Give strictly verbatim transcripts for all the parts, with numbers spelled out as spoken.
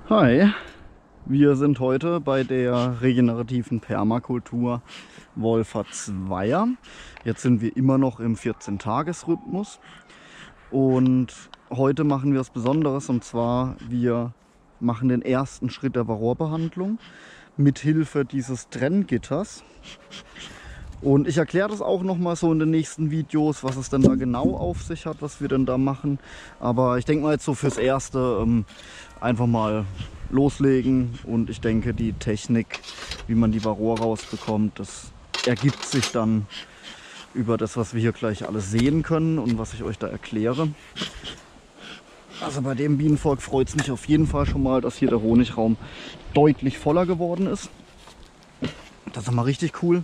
Hi, wir sind heute bei der regenerativen Permakultur Wolfertsweier. Jetzt sind wir immer noch im vierzehn-Tages-Rhythmus und heute machen wir was Besonderes, und zwar wir machen den ersten Schritt der Varroa-Behandlung mit Hilfe dieses Trenngitters. Und ich erkläre das auch noch mal so in den nächsten Videos, was es denn da genau auf sich hat, was wir denn da machen. Aber ich denke mal jetzt so fürs Erste ähm, einfach mal loslegen. Und ich denke, die Technik, wie man die Varroa rausbekommt, das ergibt sich dann über das, was wir hier gleich alles sehen können und was ich euch da erkläre. Also bei dem Bienenvolk freut es mich auf jeden Fall schon mal, dass hier der Honigraum deutlich voller geworden ist. Das ist mal richtig cool.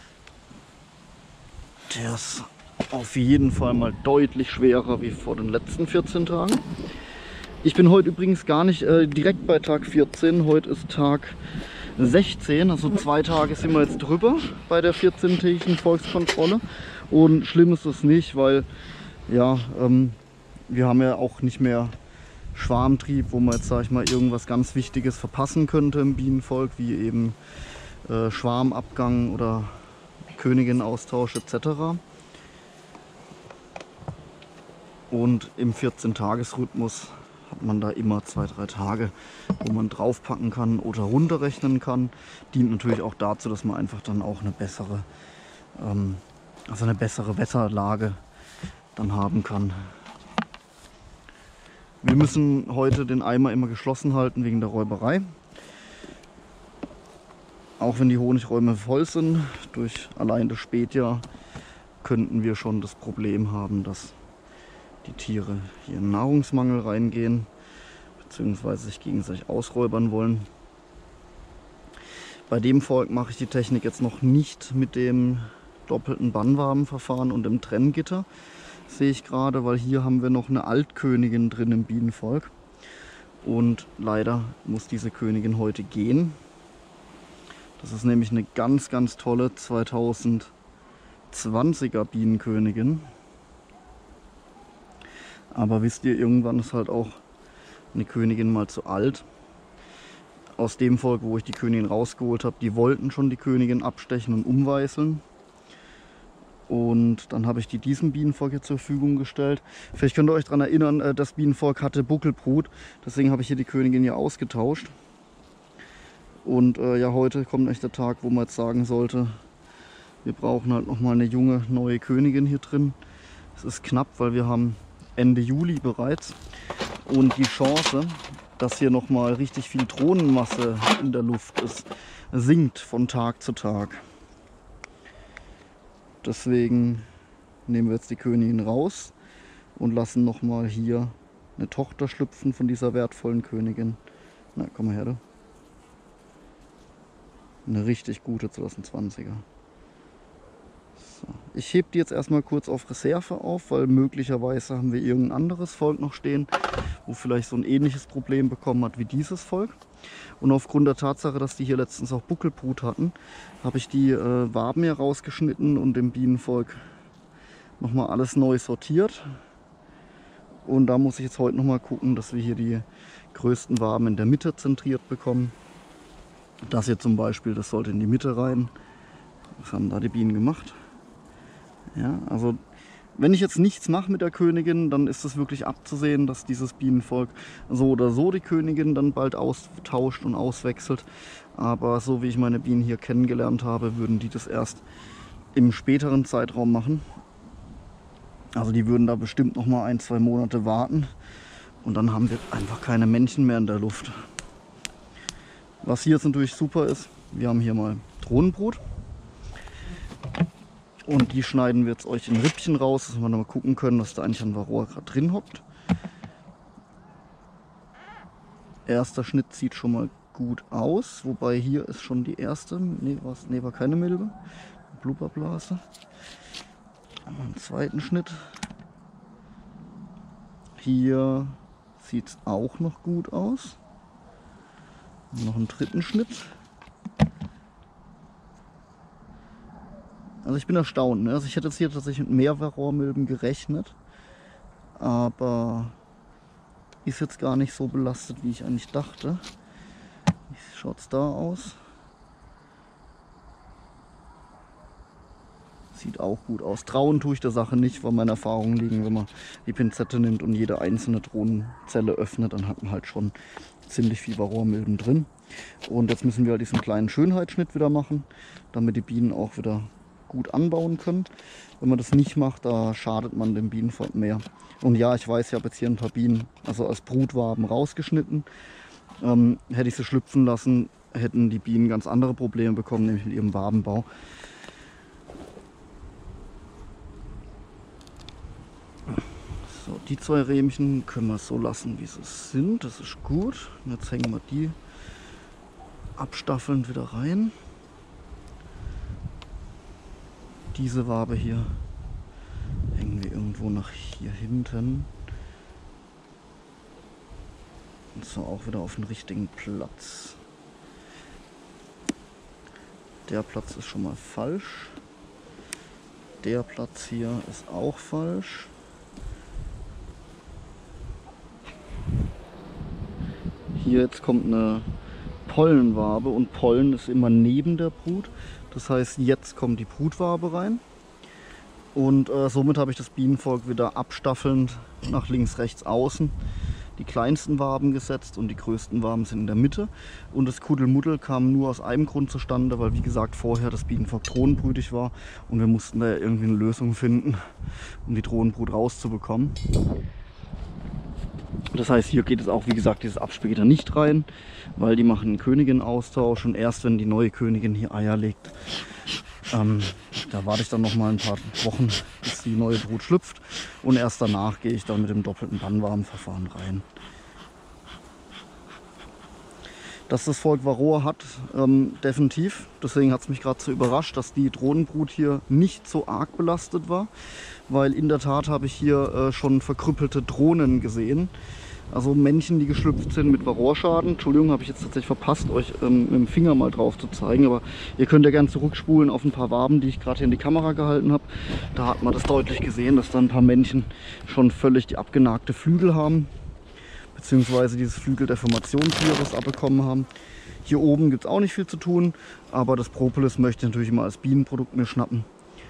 Der ist auf jeden Fall mal deutlich schwerer wie vor den letzten vierzehn Tagen. Ich bin heute übrigens gar nicht äh, direkt bei Tag vierzehn. Heute ist Tag sechzehn, also zwei Tage sind wir jetzt drüber bei der vierzehntägigen Volkskontrolle. Und schlimm ist es nicht, weil ja, ähm, wir haben ja auch nicht mehr Schwarmtrieb, wo man jetzt, sag ich mal, irgendwas ganz Wichtiges verpassen könnte im Bienenvolk, wie eben äh, Schwarmabgang oder Königinnenaustausch et cetera. Und im vierzehn-Tages-Rhythmus hat man da immer zwei, drei Tage, wo man draufpacken kann oder runterrechnen kann. Dient natürlich auch dazu, dass man einfach dann auch eine bessere, ähm, also eine bessere Wetterlage dann haben kann. Wir müssen heute den Eimer immer geschlossen halten wegen der Räuberei. Auch wenn die Honigräume voll sind, durch allein das Spätjahr könnten wir schon das Problem haben, dass die Tiere hier in Nahrungsmangel reingehen, beziehungsweise sich gegenseitig ausräubern wollen. Bei dem Volk mache ich die Technik jetzt noch nicht mit dem doppelten Bannwabenverfahren und dem Trenngitter, sehe ich gerade, weil hier haben wir noch eine Altkönigin drin im Bienenvolk. Und leider muss diese Königin heute gehen. Das ist nämlich eine ganz, ganz tolle zweitausendzwanziger Bienenkönigin. Aber wisst ihr, irgendwann ist halt auch eine Königin mal zu alt. Aus dem Volk, wo ich die Königin rausgeholt habe, die wollten schon die Königin abstechen und umweißeln. Und dann habe ich die diesem Bienenvolk hier zur Verfügung gestellt. Vielleicht könnt ihr euch daran erinnern, das Bienenvolk hatte Buckelbrut. Deswegen habe ich hier die Königin hier ausgetauscht. Und äh, ja, heute kommt echt der Tag, wo man jetzt sagen sollte, wir brauchen halt noch mal eine junge, neue Königin hier drin. Es ist knapp, weil wir haben Ende Juli bereits. Und die Chance, dass hier noch mal richtig viel Drohnenmasse in der Luft ist, sinkt von Tag zu Tag. Deswegen nehmen wir jetzt die Königin raus und lassen noch mal hier eine Tochter schlüpfen von dieser wertvollen Königin. Na, komm mal her, du. Eine richtig gute zweitausendzwanziger. So. Ich hebe die jetzt erstmal kurz auf Reserve auf, weil möglicherweise haben wir irgendein anderes Volk noch stehen, wo vielleicht so ein ähnliches Problem bekommen hat wie dieses Volk. Und aufgrund der Tatsache, dass die hier letztens auch Buckelbrut hatten, habe ich die äh, Waben hier rausgeschnitten und dem Bienenvolk nochmal alles neu sortiert. Und da muss ich jetzt heute nochmal gucken, dass wir hier die größten Waben in der Mitte zentriert bekommen. Das hier zum Beispiel, das sollte in die Mitte rein. Was haben da die Bienen gemacht? Ja, also wenn ich jetzt nichts mache mit der Königin, dann ist es wirklich abzusehen, dass dieses Bienenvolk so oder so die Königin dann bald austauscht und auswechselt. Aber so wie ich meine Bienen hier kennengelernt habe, würden die das erst im späteren Zeitraum machen. Also die würden da bestimmt noch mal ein, zwei Monate warten. Und dann haben wir einfach keine Männchen mehr in der Luft. Was hier jetzt natürlich super ist, wir haben hier mal Drohnenbrut. Und die schneiden wir jetzt euch in Rippchen raus, dass wir mal gucken können, was da eigentlich an Varroa gerade drin hockt. Erster Schnitt sieht schon mal gut aus, wobei hier ist schon die erste, nee, was, nee war keine Milbe, Blubberblase. Einen zweiten Schnitt. Hier sieht es auch noch gut aus. Noch einen dritten Schnitt. Also ich bin erstaunt, ne? Also ich hätte jetzt hier tatsächlich mit mehr Varroa-Milben gerechnet. Aber ist jetzt gar nicht so belastet, wie ich eigentlich dachte. Wie schaut es da aus? Sieht auch gut aus. Trauen tue ich der Sache nicht, weil meine Erfahrungen liegen, wenn man die Pinzette nimmt und jede einzelne Drohnenzelle öffnet, dann hat man halt schon ziemlich viel Varroamilben drin. Und jetzt müssen wir halt diesen kleinen Schönheitsschnitt wieder machen, damit die Bienen auch wieder gut anbauen können. Wenn man das nicht macht, da schadet man dem Bienenvolk mehr. Und ja, ich weiß, ich habe jetzt hier ein paar Bienen, also als Brutwaben rausgeschnitten. Ähm, hätte ich sie schlüpfen lassen, hätten die Bienen ganz andere Probleme bekommen, nämlich mit ihrem Wabenbau. So, die zwei Rähmchen können wir so lassen, wie sie sind. Das ist gut. Und jetzt hängen wir die abstaffelnd wieder rein. Diese Wabe hier hängen wir irgendwo nach hier hinten. Und so auch wieder auf den richtigen Platz. Der Platz ist schon mal falsch. Der Platz hier ist auch falsch. Hier jetzt kommt eine Pollenwabe und Pollen ist immer neben der Brut. Das heißt, jetzt kommt die Brutwabe rein. Und äh, somit habe ich das Bienenvolk wieder abstaffelnd nach links, rechts, außen die kleinsten Waben gesetzt und die größten Waben sind in der Mitte. Und das Kuddelmuddel kam nur aus einem Grund zustande, weil wie gesagt vorher das Bienenvolk drohnenbrütig war und wir mussten da irgendwie eine Lösung finden, um die Drohnenbrut rauszubekommen. Das heißt, hier geht es auch, wie gesagt, dieses Abspäter nicht rein, weil die machen einen Königin-Austausch und erst wenn die neue Königin hier Eier legt, ähm, da warte ich dann noch mal ein paar Wochen, bis die neue Brut schlüpft und erst danach gehe ich dann mit dem doppelten Bannwabenverfahren rein. Dass das Volk Varroa hat, ähm, definitiv. Deswegen hat es mich gerade so überrascht, dass die Drohnenbrut hier nicht so arg belastet war. Weil in der Tat habe ich hier äh, schon verkrüppelte Drohnen gesehen. Also Männchen, die geschlüpft sind mit Varroa-Schaden. Entschuldigung, habe ich jetzt tatsächlich verpasst, euch ähm, mit dem Finger mal drauf zu zeigen. Aber ihr könnt ja gerne zurückspulen auf ein paar Waben, die ich gerade hier in die Kamera gehalten habe. Da hat man das deutlich gesehen, dass da ein paar Männchen schon völlig die abgenagte Flügel haben. Beziehungsweise dieses Flügeldeformationsvirus abbekommen haben. Hier oben gibt es auch nicht viel zu tun, aber das Propolis möchte ich natürlich immer als Bienenprodukt mir schnappen.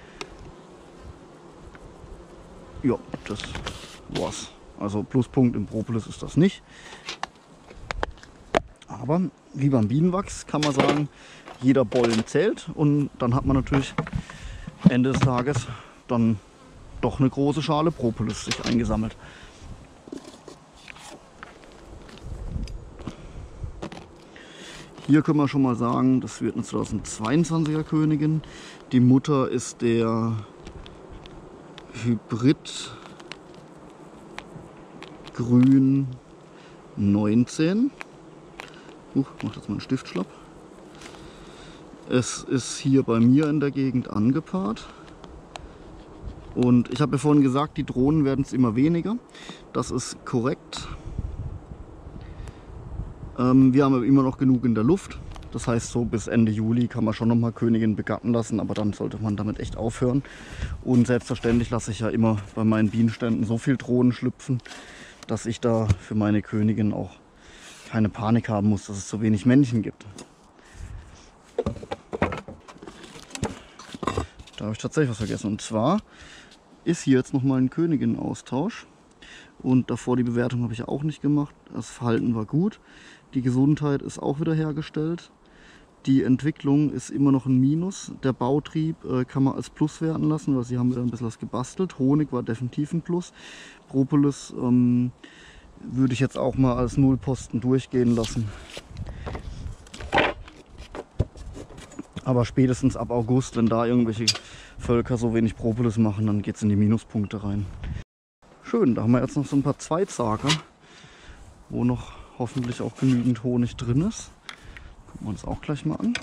Ja, das war's. Also Pluspunkt im Propolis ist das nicht. Aber wie beim Bienenwachs kann man sagen, jeder Bollen zählt und dann hat man natürlich Ende des Tages dann doch eine große Schale Propolis sich eingesammelt. Hier können wir schon mal sagen, das wird eine zweitausendzweiundzwanziger Königin. Die Mutter ist der Hybrid Grün neunzehn. Uh, macht jetzt mal einen Stift schlapp. Es ist hier bei mir in der Gegend angepaart. Und ich habe ja vorhin gesagt, die Drohnen werden es immer weniger. Das ist korrekt. Ähm, wir haben aber immer noch genug in der Luft. Das heißt, so bis Ende Juli kann man schon noch mal Königin begatten lassen, aber dann sollte man damit echt aufhören. Und selbstverständlich lasse ich ja immer bei meinen Bienenständen so viel Drohnen schlüpfen, dass ich da für meine Königin auch keine Panik haben muss, dass es zu wenig Männchen gibt. Da habe ich tatsächlich was vergessen. Und zwar ist hier jetzt noch mal ein Königin-Austausch. Und davor die Bewertung habe ich auch nicht gemacht. Das Verhalten war gut. Die Gesundheit ist auch wieder hergestellt. Die Entwicklung ist immer noch ein Minus. Der Bautrieb äh, kann man als Plus werten lassen, weil sie haben wieder ein bisschen was gebastelt. Honig war definitiv ein Plus. Propolis ähm, würde ich jetzt auch mal als Nullposten durchgehen lassen. Aber spätestens ab August, wenn da irgendwelche Völker so wenig Propolis machen, dann geht es in die Minuspunkte rein. Schön, da haben wir jetzt noch so ein paar Zweitsager, wo noch hoffentlich auch genügend Honig drin ist. Gucken wir uns auch gleich mal an.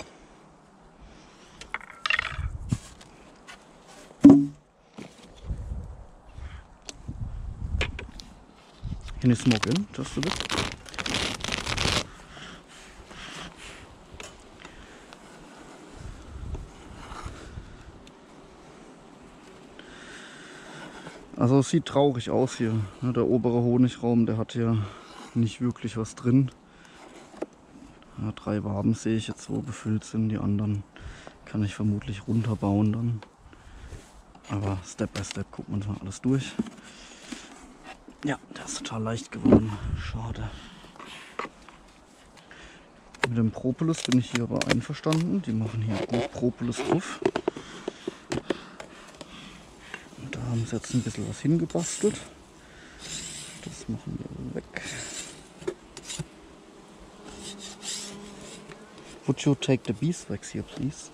Hier ist Smoke in, just a bit. Also es sieht traurig aus hier. Der obere Honigraum, der hat hier nicht wirklich was drin. Ja, drei Waben sehe ich jetzt, wo befüllt sind. Die anderen kann ich vermutlich runterbauen dann. Aber Step by Step gucken wir uns mal alles durch. Ja, der ist total leicht geworden. Schade. Mit dem Propolis bin ich hier aber einverstanden. Die machen hier gut Propolis drauf. Und da haben sie jetzt ein bisschen was hingebastelt. Das machen wir weg. Would you take the beeswax here, please?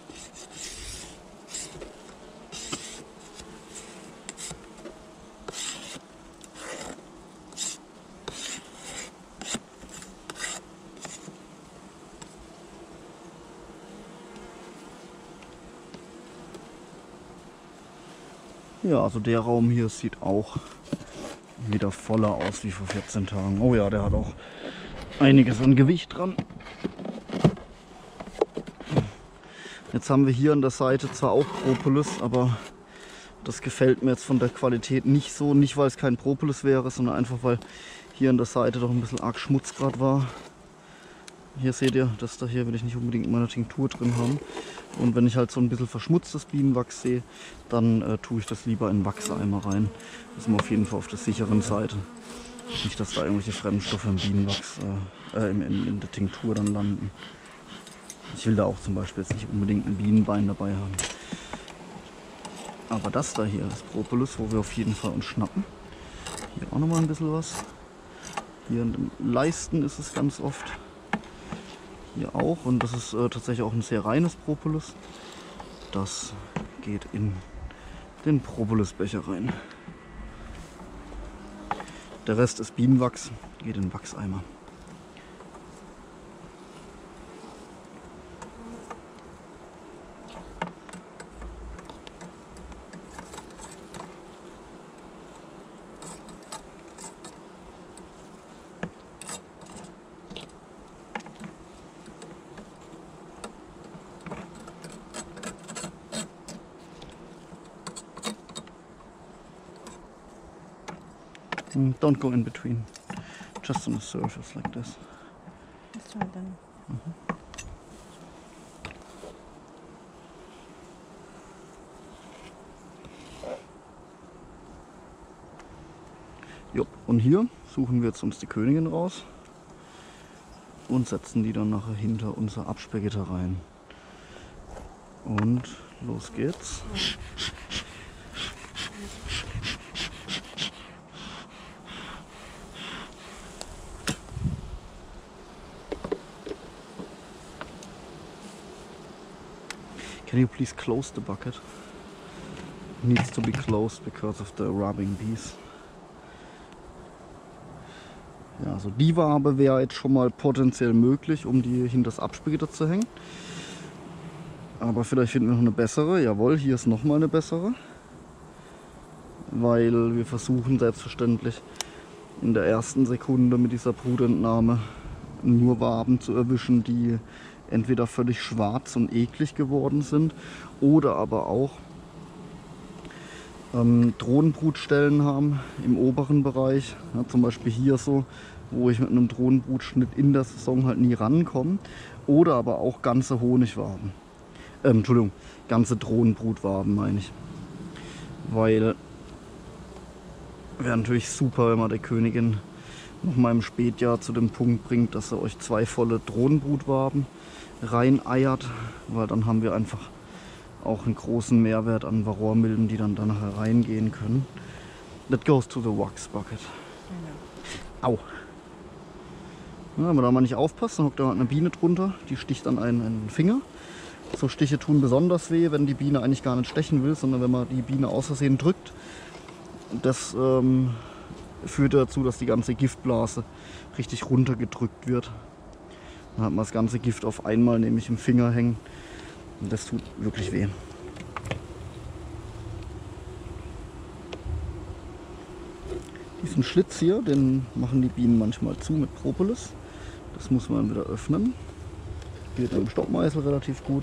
Ja, also der Raum hier sieht auch wieder voller aus wie vor vierzehn Tagen. Oh ja, der hat auch einiges an Gewicht dran. Jetzt haben wir hier an der Seite zwar auch Propolis, aber das gefällt mir jetzt von der Qualität nicht so. Nicht, weil es kein Propolis wäre, sondern einfach, weil hier an der Seite doch ein bisschen arg Schmutz gerade war. Hier seht ihr, das da hier will ich nicht unbedingt in meiner Tinktur drin haben. Und wenn ich halt so ein bisschen verschmutztes Bienenwachs sehe, dann äh, tue ich das lieber in einen Wachseimer rein. Das ist mir auf jeden Fall auf der sicheren Seite. Nicht, dass da irgendwelche Fremdstoffe im Bienenwachs, äh, äh, in, in, in der Tinktur dann landen. Ich will da auch zum Beispiel jetzt nicht unbedingt ein Bienenbein dabei haben. Aber das da hier, das Propolis, wo wir auf jeden Fall uns schnappen. Hier auch nochmal ein bisschen was. Hier an den Leisten ist es ganz oft. Hier auch. Und das ist äh, tatsächlich auch ein sehr reines Propolis. Das geht in den Propolisbecher rein. Der Rest ist Bienenwachs, geht in den Wachseimer. Don't go in between, just on the surface like this. Let's try then. Mhm. Jo, und hier suchen wir jetzt uns die Königin raus und setzen die dann nachher hinter unser Absperrgitter rein. Und los geht's. Can you please close the bucket? It needs to be closed because of the rubbing bees. Ja, also die Wabe wäre jetzt schon mal potenziell möglich, um die hinter das Absperrgitter zu hängen. Aber vielleicht finden wir noch eine bessere. Jawohl, hier ist noch mal eine bessere. Weil wir versuchen selbstverständlich in der ersten Sekunde mit dieser Brutentnahme nur Waben zu erwischen, die entweder völlig schwarz und eklig geworden sind oder aber auch ähm, Drohnenbrutstellen haben im oberen Bereich. Ja, zum Beispiel hier so, wo ich mit einem Drohnenbrutschnitt in der Saison halt nie rankomme. Oder aber auch ganze Honigwaben. Ähm, Entschuldigung, ganze Drohnenbrutwaben meine ich. Weil wäre natürlich super, wenn man der Königin noch mal im Spätjahr zu dem Punkt bringt, dass er euch zwei volle Drohnenbrutwaben rein eiert, weil dann haben wir einfach auch einen großen Mehrwert an Varroamilben, die dann da nachher reingehen können. That goes to the wax bucket. Genau. Au! Ja, wenn man da mal nicht aufpasst, dann hockt da eine Biene drunter, die sticht an einen, einen Finger. So Stiche tun besonders weh, wenn die Biene eigentlich gar nicht stechen will, sondern wenn man die Biene aus Versehen drückt. Das ähm, führt dazu, dass die ganze Giftblase richtig runtergedrückt wird. Dann hat man das ganze Gift auf einmal nämlich im Finger hängen und das tut wirklich weh. Diesen Schlitz hier, den machen die Bienen manchmal zu mit Propolis. Das muss man wieder öffnen. Geht mit dem Stockmeißel relativ gut.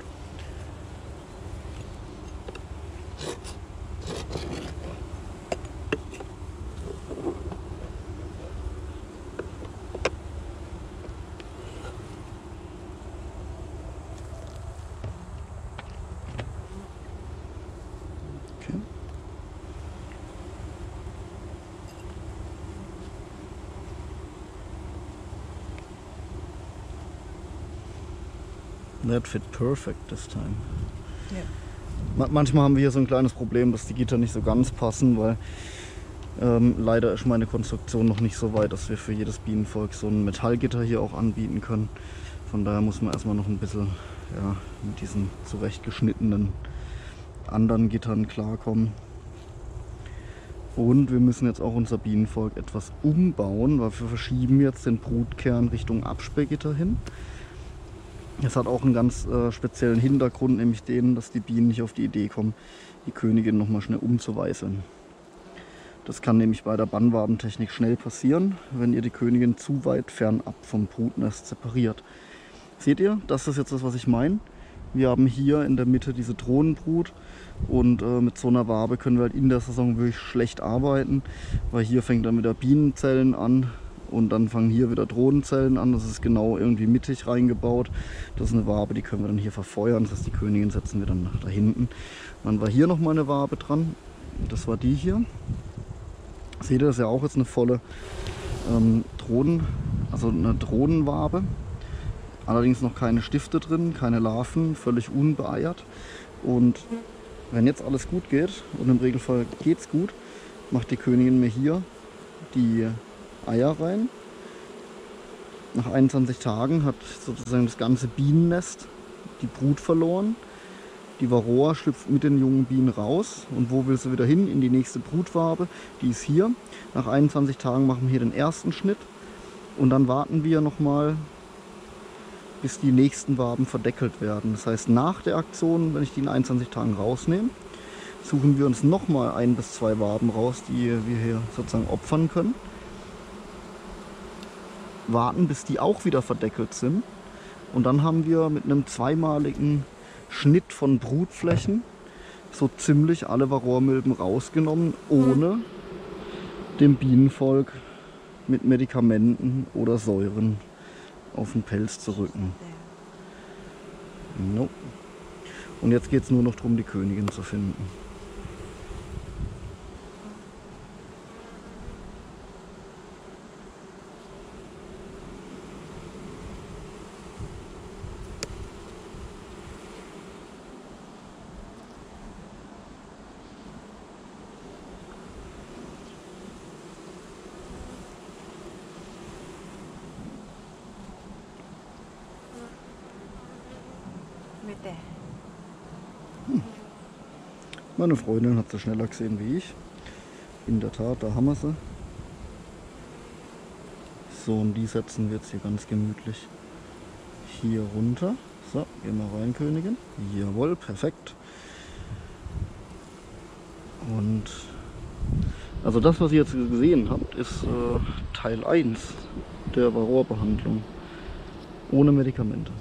That fit perfect this time. Ja. Manchmal haben wir hier so ein kleines Problem, dass die Gitter nicht so ganz passen, weil ähm, leider ist meine Konstruktion noch nicht so weit, dass wir für jedes Bienenvolk so ein Metallgitter hier auch anbieten können. Von daher muss man erstmal noch ein bisschen ja, mit diesen zurechtgeschnittenen anderen Gittern klarkommen. Und wir müssen jetzt auch unser Bienenvolk etwas umbauen, weil wir verschieben jetzt den Brutkern Richtung Absperrgitter hin. Das hat auch einen ganz äh, speziellen Hintergrund, nämlich den, dass die Bienen nicht auf die Idee kommen, die Königin noch mal schnell umzuweißeln. Das kann nämlich bei der Bannwabentechnik schnell passieren, wenn ihr die Königin zu weit fernab vom Brutnest separiert. Seht ihr, das ist jetzt das, was ich meine. Wir haben hier in der Mitte diese Drohnenbrut und äh, mit so einer Wabe können wir halt in der Saison wirklich schlecht arbeiten, weil hier fängt dann wieder Bienenzellen an und dann fangen hier wieder Drohnenzellen an. Das ist genau irgendwie mittig reingebaut. Das ist eine Wabe, die können wir dann hier verfeuern. Das heißt, die Königin setzen wir dann nach da hinten. Dann war hier nochmal eine Wabe dran. Das war die hier. Seht ihr, das ist ja auch jetzt eine volle ähm, Drohnen, also eine Drohnenwabe. Allerdings noch keine Stifte drin, keine Larven, völlig unbeeiert. Und wenn jetzt alles gut geht, und im Regelfall geht es gut, macht die Königin mir hier die Eier rein. Nach einundzwanzig Tagen hat sozusagen das ganze Bienennest die Brut verloren. Die Varroa schlüpft mit den jungen Bienen raus. Und wo will sie wieder hin? In die nächste Brutwabe. Die ist hier. Nach einundzwanzig Tagen machen wir hier den ersten Schnitt. Und dann warten wir nochmal, bis die nächsten Waben verdeckelt werden. Das heißt, nach der Aktion, wenn ich die in einundzwanzig Tagen rausnehme, suchen wir uns nochmal ein bis zwei Waben raus, die wir hier sozusagen opfern können. Warten, bis die auch wieder verdeckelt sind. Und dann haben wir mit einem zweimaligen Schnitt von Brutflächen so ziemlich alle Varroamilben rausgenommen, ohne dem Bienenvolk mit Medikamenten oder Säuren auf den Pelz zu rücken. No. Und jetzt geht es nur noch darum, die Königin zu finden. Hm. Meine Freundin hat sie schneller gesehen wie ich. In der Tat, da haben wir sie. So, und die setzen wir jetzt hier ganz gemütlich hier runter. So, gehen wir rein, Königin. Jawohl, perfekt. Und also das, was ihr jetzt gesehen habt, ist äh, Teil eins der Varroa-Behandlung. Ohne Medikamente.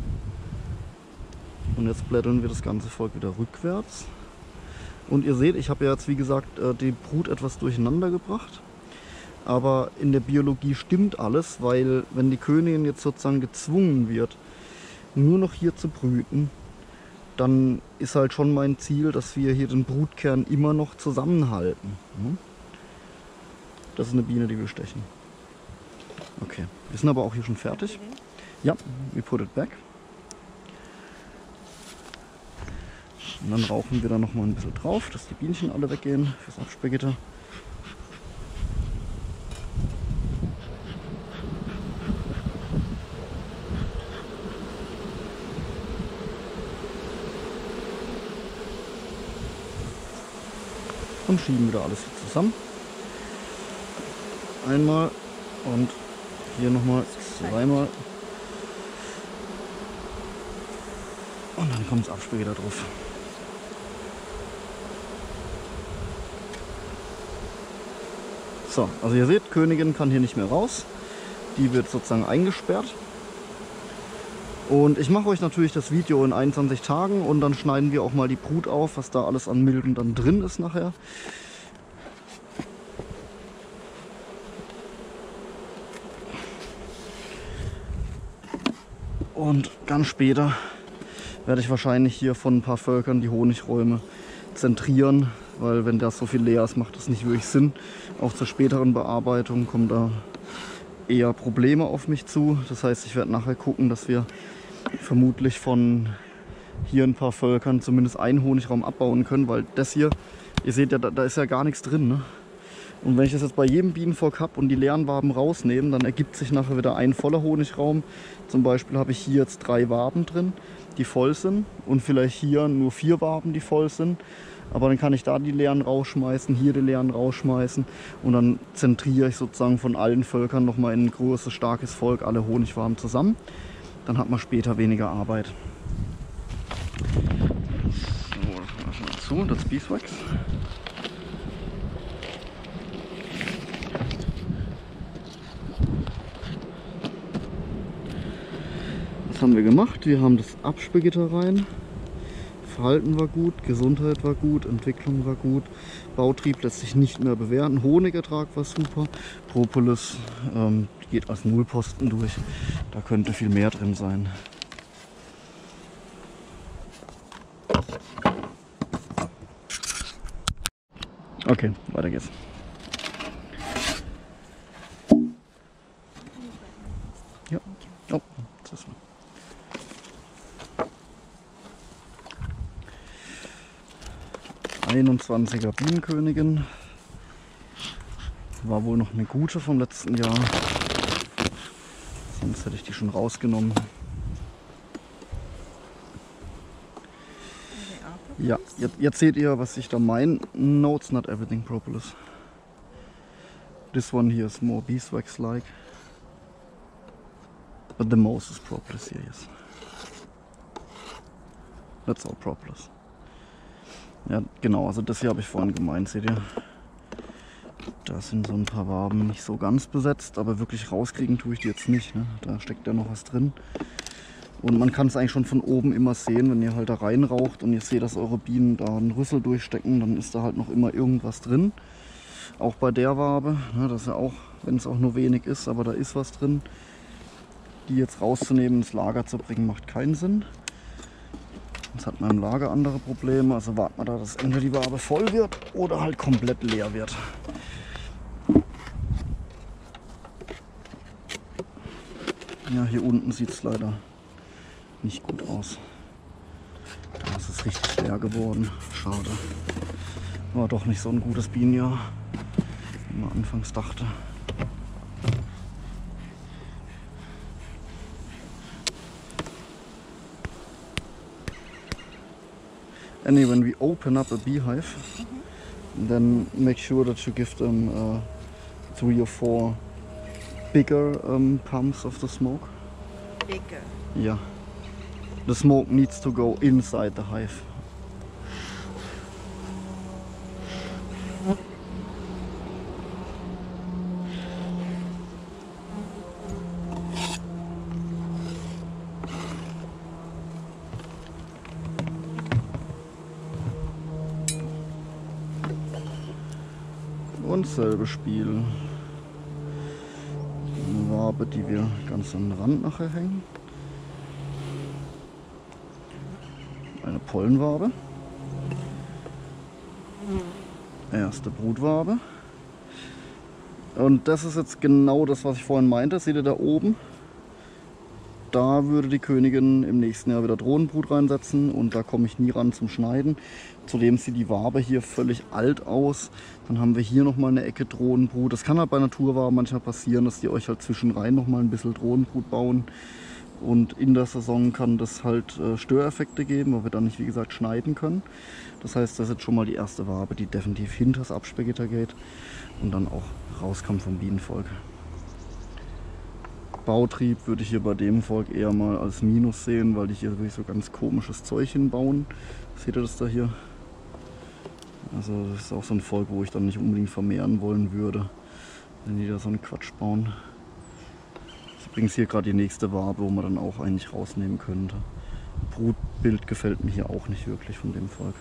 Und jetzt blättern wir das ganze Volk wieder rückwärts. Und ihr seht, ich habe ja jetzt wie gesagt die Brut etwas durcheinander gebracht. Aber in der Biologie stimmt alles, weil wenn die Königin jetzt sozusagen gezwungen wird, nur noch hier zu brüten, dann ist halt schon mein Ziel, dass wir hier den Brutkern immer noch zusammenhalten. Das ist eine Biene, die wir stechen. Okay, wir sind aber auch hier schon fertig. Ja, we put it back. Und dann rauchen wir da noch mal ein bisschen drauf, dass die Bienchen alle weggehen fürs Absperrgitter. Und schieben wieder alles hier zusammen. Einmal und hier nochmal zweimal. Und dann kommt das Absperrgitter drauf. So, also ihr seht, Königin kann hier nicht mehr raus. Die wird sozusagen eingesperrt. Und ich mache euch natürlich das Video in einundzwanzig Tagen und dann schneiden wir auch mal die Brut auf, was da alles an Milben dann drin ist nachher. Und ganz später werde ich wahrscheinlich hier von ein paar Völkern die Honigräume zentrieren, weil wenn das so viel leer ist, macht das nicht wirklich Sinn. Auch zur späteren Bearbeitung kommen da eher Probleme auf mich zu. Das heißt, ich werde nachher gucken, dass wir vermutlich von hier ein paar Völkern zumindest einen Honigraum abbauen können, weil das hier, ihr seht ja, da, da ist ja gar nichts drin. Ne? Und wenn ich das jetzt bei jedem Bienenvolk habe und die leeren Waben rausnehme, dann ergibt sich nachher wieder ein voller Honigraum. Zum Beispiel habe ich hier jetzt drei Waben drin, die voll sind und vielleicht hier nur vier Waben, die voll sind. Aber dann kann ich da die leeren rausschmeißen, hier die leeren rausschmeißen und dann zentriere ich sozusagen von allen Völkern nochmal in ein großes, starkes Volk alle Honigwaben zusammen. Dann hat man später weniger Arbeit. So, das lassen wir zu, das Beeswax. Was haben wir gemacht? Wir haben das Absperrgitter rein. Verhalten war gut, Gesundheit war gut, Entwicklung war gut, Bautrieb lässt sich nicht mehr bewerten, Honigertrag war super, Propolis ähm, geht als Nullposten durch, da könnte viel mehr drin sein. Okay, weiter geht's. Ja, oh, das ist einundzwanziger Bienenkönigin. War wohl noch eine gute vom letzten Jahr. Sonst hätte ich die schon rausgenommen. Ja, jetzt, jetzt seht ihr, was ich da meine. No, it's not everything Propolis. This one here is more beeswax-like. But the most is Propolis here, yes. That's all Propolis. Ja, genau, also das hier habe ich vorhin gemeint, seht ihr? Da sind so ein paar Waben nicht so ganz besetzt, aber wirklich rauskriegen tue ich die jetzt nicht. Ne? Da steckt ja noch was drin. Und man kann es eigentlich schon von oben immer sehen, wenn ihr halt da reinraucht und ihr seht, dass eure Bienen da einen Rüssel durchstecken, dann ist da halt noch immer irgendwas drin. Auch bei der Wabe, ne, das ist ja auch, wenn es auch nur wenig ist, aber da ist was drin. Die jetzt rauszunehmen, ins Lager zu bringen, macht keinen Sinn. Jetzt hat man im Lager andere Probleme, also wartet man da, dass entweder die Wabe voll wird oder halt komplett leer wird. Ja, hier unten sieht es leider nicht gut aus. Da ist es richtig leer geworden. Schade. War doch nicht so ein gutes Bienenjahr, wie man anfangs dachte. Anyway, when we open up a beehive, mm-hmm. then make sure that you give them uh, three or four bigger um, pumps of the smoke. Bigger? Yeah. The smoke needs to go inside the hive. Und selbe Spiel. Eine Wabe, die wir ganz an den Rand nachher hängen. Eine Pollenwabe. Erste Brutwabe. Und das ist jetzt genau das, was ich vorhin meinte. Seht ihr da oben? Da würde die Königin im nächsten Jahr wieder Drohnenbrut reinsetzen und da komme ich nie ran zum Schneiden. Zudem sieht die Wabe hier völlig alt aus. Dann haben wir hier nochmal eine Ecke Drohnenbrut. Das kann halt bei Naturwaben manchmal passieren, dass die euch halt zwischenrein nochmal ein bisschen Drohnenbrut bauen. Und in der Saison kann das halt äh, Störeffekte geben, weil wir dann nicht, wie gesagt, schneiden können. Das heißt, das ist jetzt schon mal die erste Wabe, die definitiv hinter das Absperrgitter geht und dann auch rauskam vom Bienenvolk. Bautrieb würde ich hier bei dem Volk eher mal als Minus sehen, weil die hier wirklich so ganz komisches Zeug hinbauen. Seht ihr das da hier? Also das ist auch so ein Volk, wo ich dann nicht unbedingt vermehren wollen würde, wenn die da so einen Quatsch bauen. Das ist übrigens hier gerade die nächste Wabe, wo man dann auch eigentlich rausnehmen könnte. Brutbild gefällt mir hier auch nicht wirklich von dem Volk.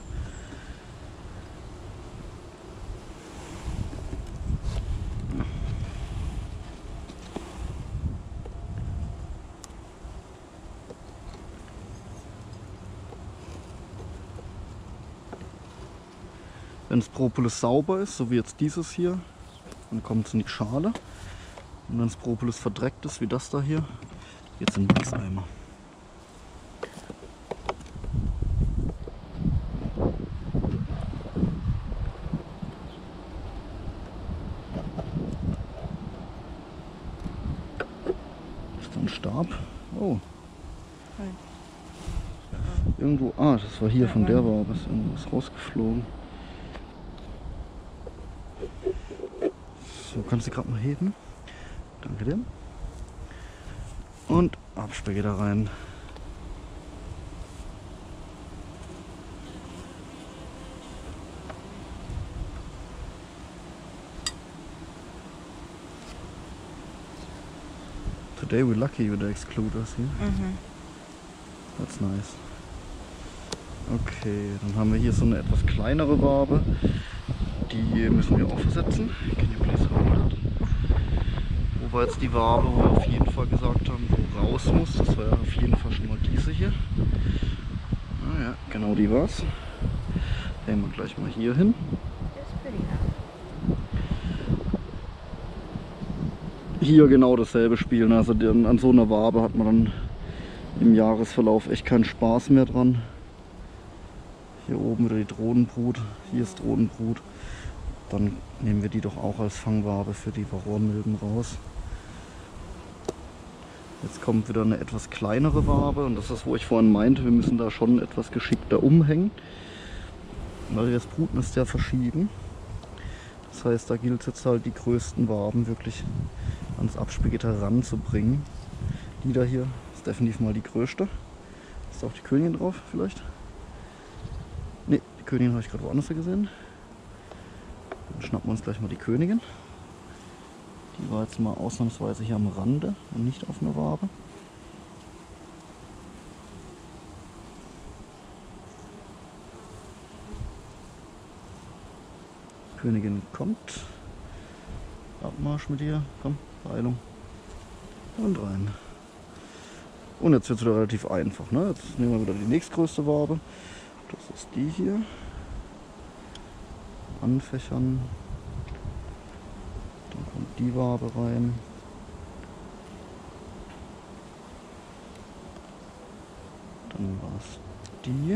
Wenn das Propolis sauber ist, so wie jetzt dieses hier, dann kommt es in die Schale. Und wenn das Propolis verdreckt ist, wie das da hier, geht es in den Mixeimer. Oh. Nein. Irgendwo, ah, das war hier Ja, von der Mann. Wabe, ist irgendwas rausgeflogen. So, kannst du gerade mal heben? Danke dir. Und Abspeck da rein. Today we're lucky with the excluders here. Mhm. That's nice. Okay, dann haben wir hier so eine etwas kleinere Wabe. Die müssen wir auch versetzen. Can you please hold it? Wo war jetzt die Wabe, wo wir auf jeden Fall gesagt haben, wo raus muss? Das war ja auf jeden Fall schon mal diese hier. Ah ja, genau die war's. Hängen wir gleich mal hier hin. Hier genau dasselbe spielen. Also an so einer Wabe hat man dann im Jahresverlauf echt keinen Spaß mehr dran. Hier oben wieder die Drohnenbrut. Hier ist Drohnenbrut. Dann nehmen wir die doch auch als Fangwabe für die Varroamilben raus. Jetzt kommt wieder eine etwas kleinere Wabe und das ist, wo ich vorhin meinte, wir müssen da schon etwas geschickter umhängen, weil wir das Brutnest ja verschieben. Das heißt, da gilt es jetzt halt, die größten Waben wirklich ans Abspielgitter ranzubringen. Die da hier ist definitiv mal die größte. Ist da auch die Königin drauf vielleicht? Ne, die Königin habe ich gerade woanders gesehen. Dann schnappen wir uns gleich mal die Königin. Die war jetzt mal ausnahmsweise hier am Rande und nicht auf einer Wabe. Königin kommt. Abmarsch mit ihr. Komm, Beeilung. Und rein. Und jetzt wird es wieder relativ einfach. Ne? Jetzt nehmen wir wieder die nächstgrößte Wabe. Das ist die hier. Anfächern. Dann kommt die Wabe rein. Dann war es die.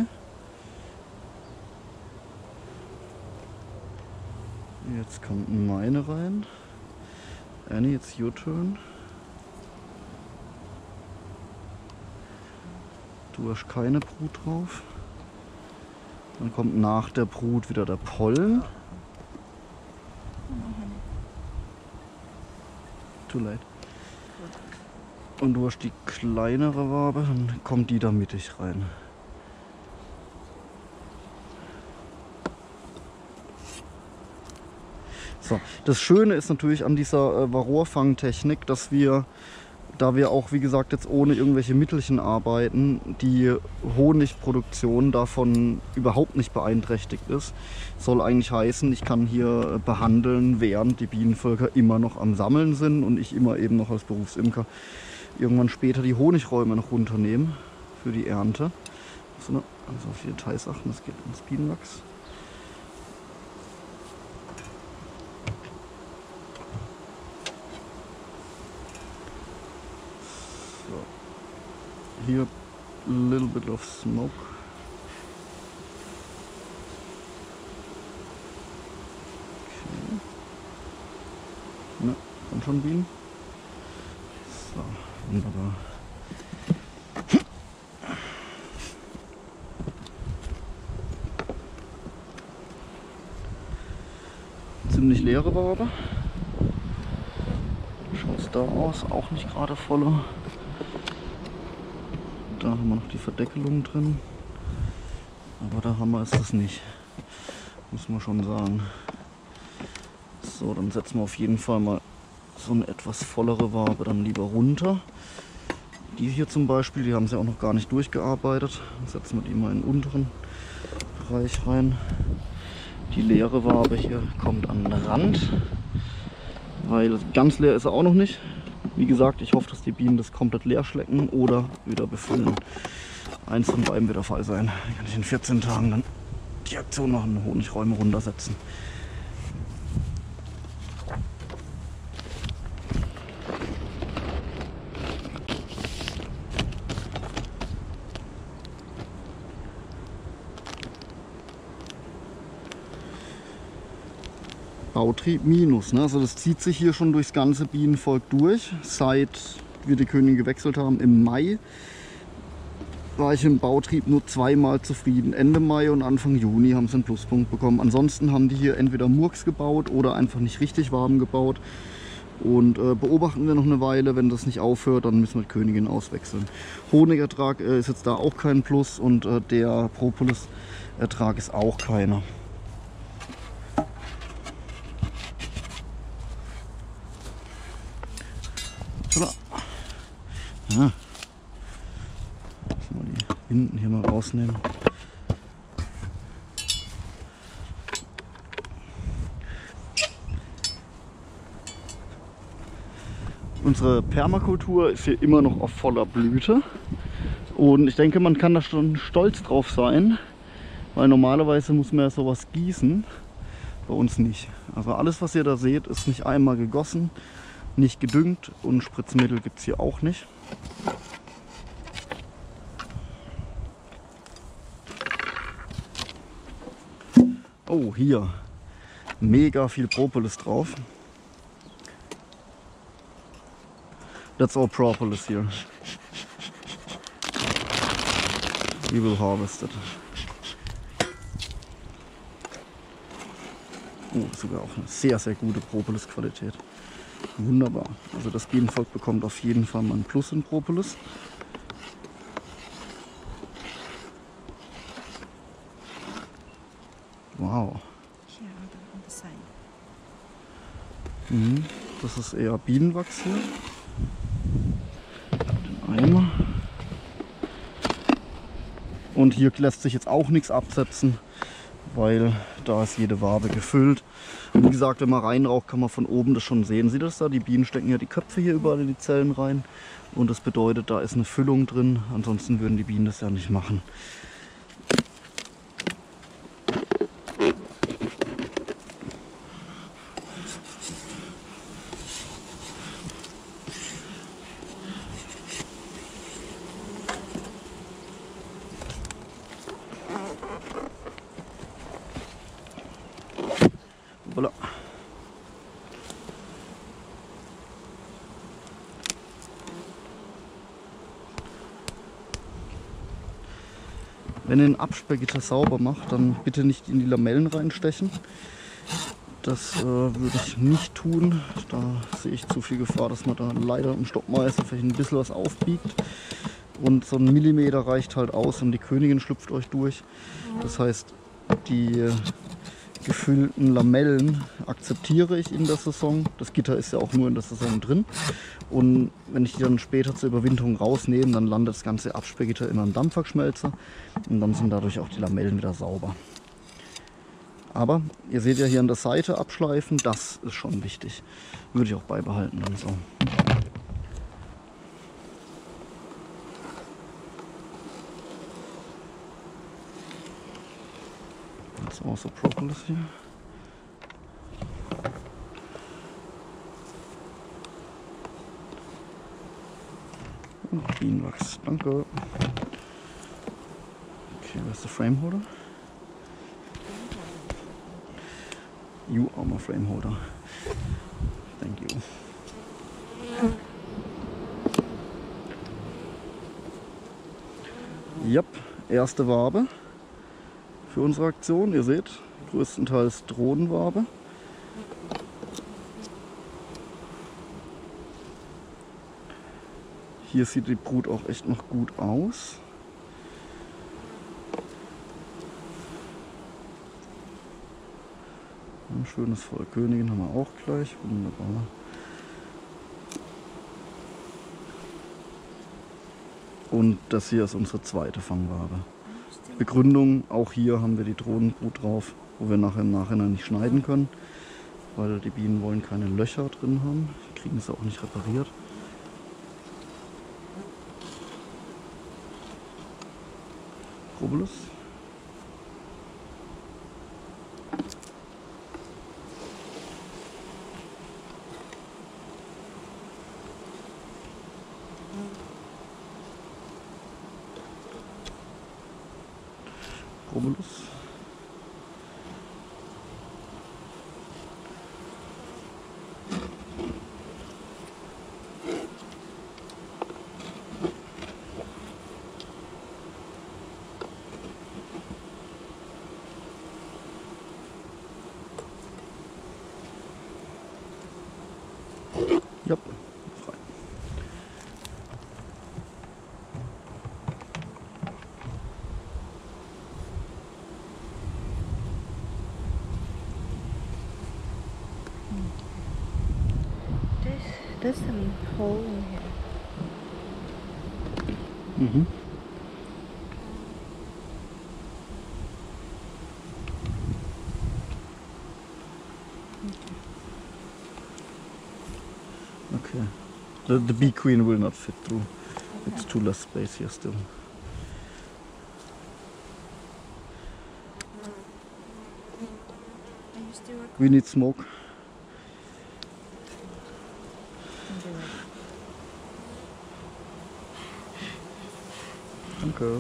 Jetzt kommt meine rein. Annie, it's your turn. Du hast keine Brut drauf. Dann kommt nach der Brut wieder der Pollen. Too late. Und du hast die kleinere Wabe, dann kommt die da mittig rein. So, das Schöne ist natürlich an dieser äh, Varroa-Fangtechnik, dass wir, da wir auch wie gesagt jetzt ohne irgendwelche Mittelchen arbeiten, die Honigproduktion davon überhaupt nicht beeinträchtigt ist. Soll eigentlich heißen, ich kann hier äh, behandeln, während die Bienenvölker immer noch am Sammeln sind und ich immer eben noch als Berufsimker irgendwann später die Honigräume noch runternehmen für die Ernte. Also, ne, also auf die Details achten, das geht ins Bienenwachs. Here, a little bit of smoke. Okay. Na, kommt schon Bienen. So, wunderbar. Ziemlich leere Wabe. Schaut es da aus, auch nicht gerade voller. Da haben wir noch die Verdeckelung drin, aber der Hammer ist das nicht, muss man schon sagen. So, dann setzen wir auf jeden Fall mal so eine etwas vollere Wabe dann lieber runter. Die hier zum Beispiel, die haben sie auch noch gar nicht durchgearbeitet. Dann setzen wir die mal in den unteren Bereich rein. Die leere Wabe hier kommt an den Rand, weil ganz leer ist er auch noch nicht. Wie gesagt, ich hoffe, dass die Bienen das komplett leer schlecken oder wieder befüllen. Eins von beiden wird der Fall sein. Dann kann ich in vierzehn Tagen dann die Aktion machen, Honigräume runtersetzen. Bautrieb minus, ne? Also das zieht sich hier schon durchs ganze Bienenvolk durch, seit wir die Königin gewechselt haben, im Mai, war ich im Bautrieb nur zweimal zufrieden. Ende Mai und Anfang Juni haben sie einen Pluspunkt bekommen. Ansonsten haben die hier entweder Murks gebaut oder einfach nicht richtig warm gebaut. Und äh, beobachten wir noch eine Weile. Wenn das nicht aufhört, dann müssen wir die Königin auswechseln. Honigertrag äh, ist jetzt da auch kein Plus und äh, der Propolis-Ertrag ist auch keiner. Ja. Die hinten hier mal rausnehmen. Unsere Permakultur ist hier immer noch auf voller Blüte und ich denke, man kann da schon stolz drauf sein, weil normalerweise muss man ja sowas gießen, bei uns nicht. Also alles, was ihr da seht, ist nicht einmal gegossen, nicht gedüngt und Spritzmittel gibt es hier auch nicht. Oh, hier mega viel Propolis drauf. That's all propolis here. We will harvest it. Oh, sogar auch eine sehr, sehr gute Propolis-Qualität. Wunderbar. Also das Bienenvolk bekommt auf jeden Fall mal ein Plus in Propolis. Wow. Mhm. Das ist eher Bienenwachs hier. Den Eimer. Und hier lässt sich jetzt auch nichts absetzen, weil da ist jede Wabe gefüllt. Und wie gesagt, wenn man reinraucht, kann man von oben das schon sehen. Sieht das da? Die Bienen stecken ja die Köpfe hier überall in die Zellen rein. Und das bedeutet, da ist eine Füllung drin. Ansonsten würden die Bienen das ja nicht machen. Voilà. Wenn ihr ein Absperrgitter sauber macht, dann bitte nicht in die Lamellen reinstechen. Das äh, würde ich nicht tun. Da sehe ich zu viel Gefahr, dass man da leider im Stoppmeister vielleicht ein bisschen was aufbiegt. Und so ein Millimeter reicht halt aus und die Königin schlüpft euch durch. Das heißt, die gefüllten Lamellen akzeptiere ich in der Saison. Das Gitter ist ja auch nur in der Saison drin. Und wenn ich die dann später zur Überwinterung rausnehme, dann landet das ganze Absperrgitter in einem Dampfwachsschmelzer und dann sind dadurch auch die Lamellen wieder sauber. Aber ihr seht ja hier an der Seite abschleifen, das ist schon wichtig. Würde ich auch beibehalten dann so. That's also propolis hier. Und Bienenwachs, danke. Okay, where's the frame holder? You are my frame holder. Thank you. Yep, erste Wabe für unsere Aktion. Ihr seht, größtenteils Drohnenwabe. Hier sieht die Brut auch echt noch gut aus. Ein schönes Volk Königin haben wir auch gleich. Wunderbar. Und das hier ist unsere zweite Fangwabe. Begründung, auch hier haben wir die Drohnenbrut drauf, wo wir nachher im Nachhinein nicht schneiden können, weil die Bienen wollen keine Löcher drin haben, die kriegen es auch nicht repariert. Propolis. Propolis. There's some hole in here. Mhm. Okay. The, the bee queen will not fit through. Okay. It's too less space here still. Are you still recording? We need smoke. Danke.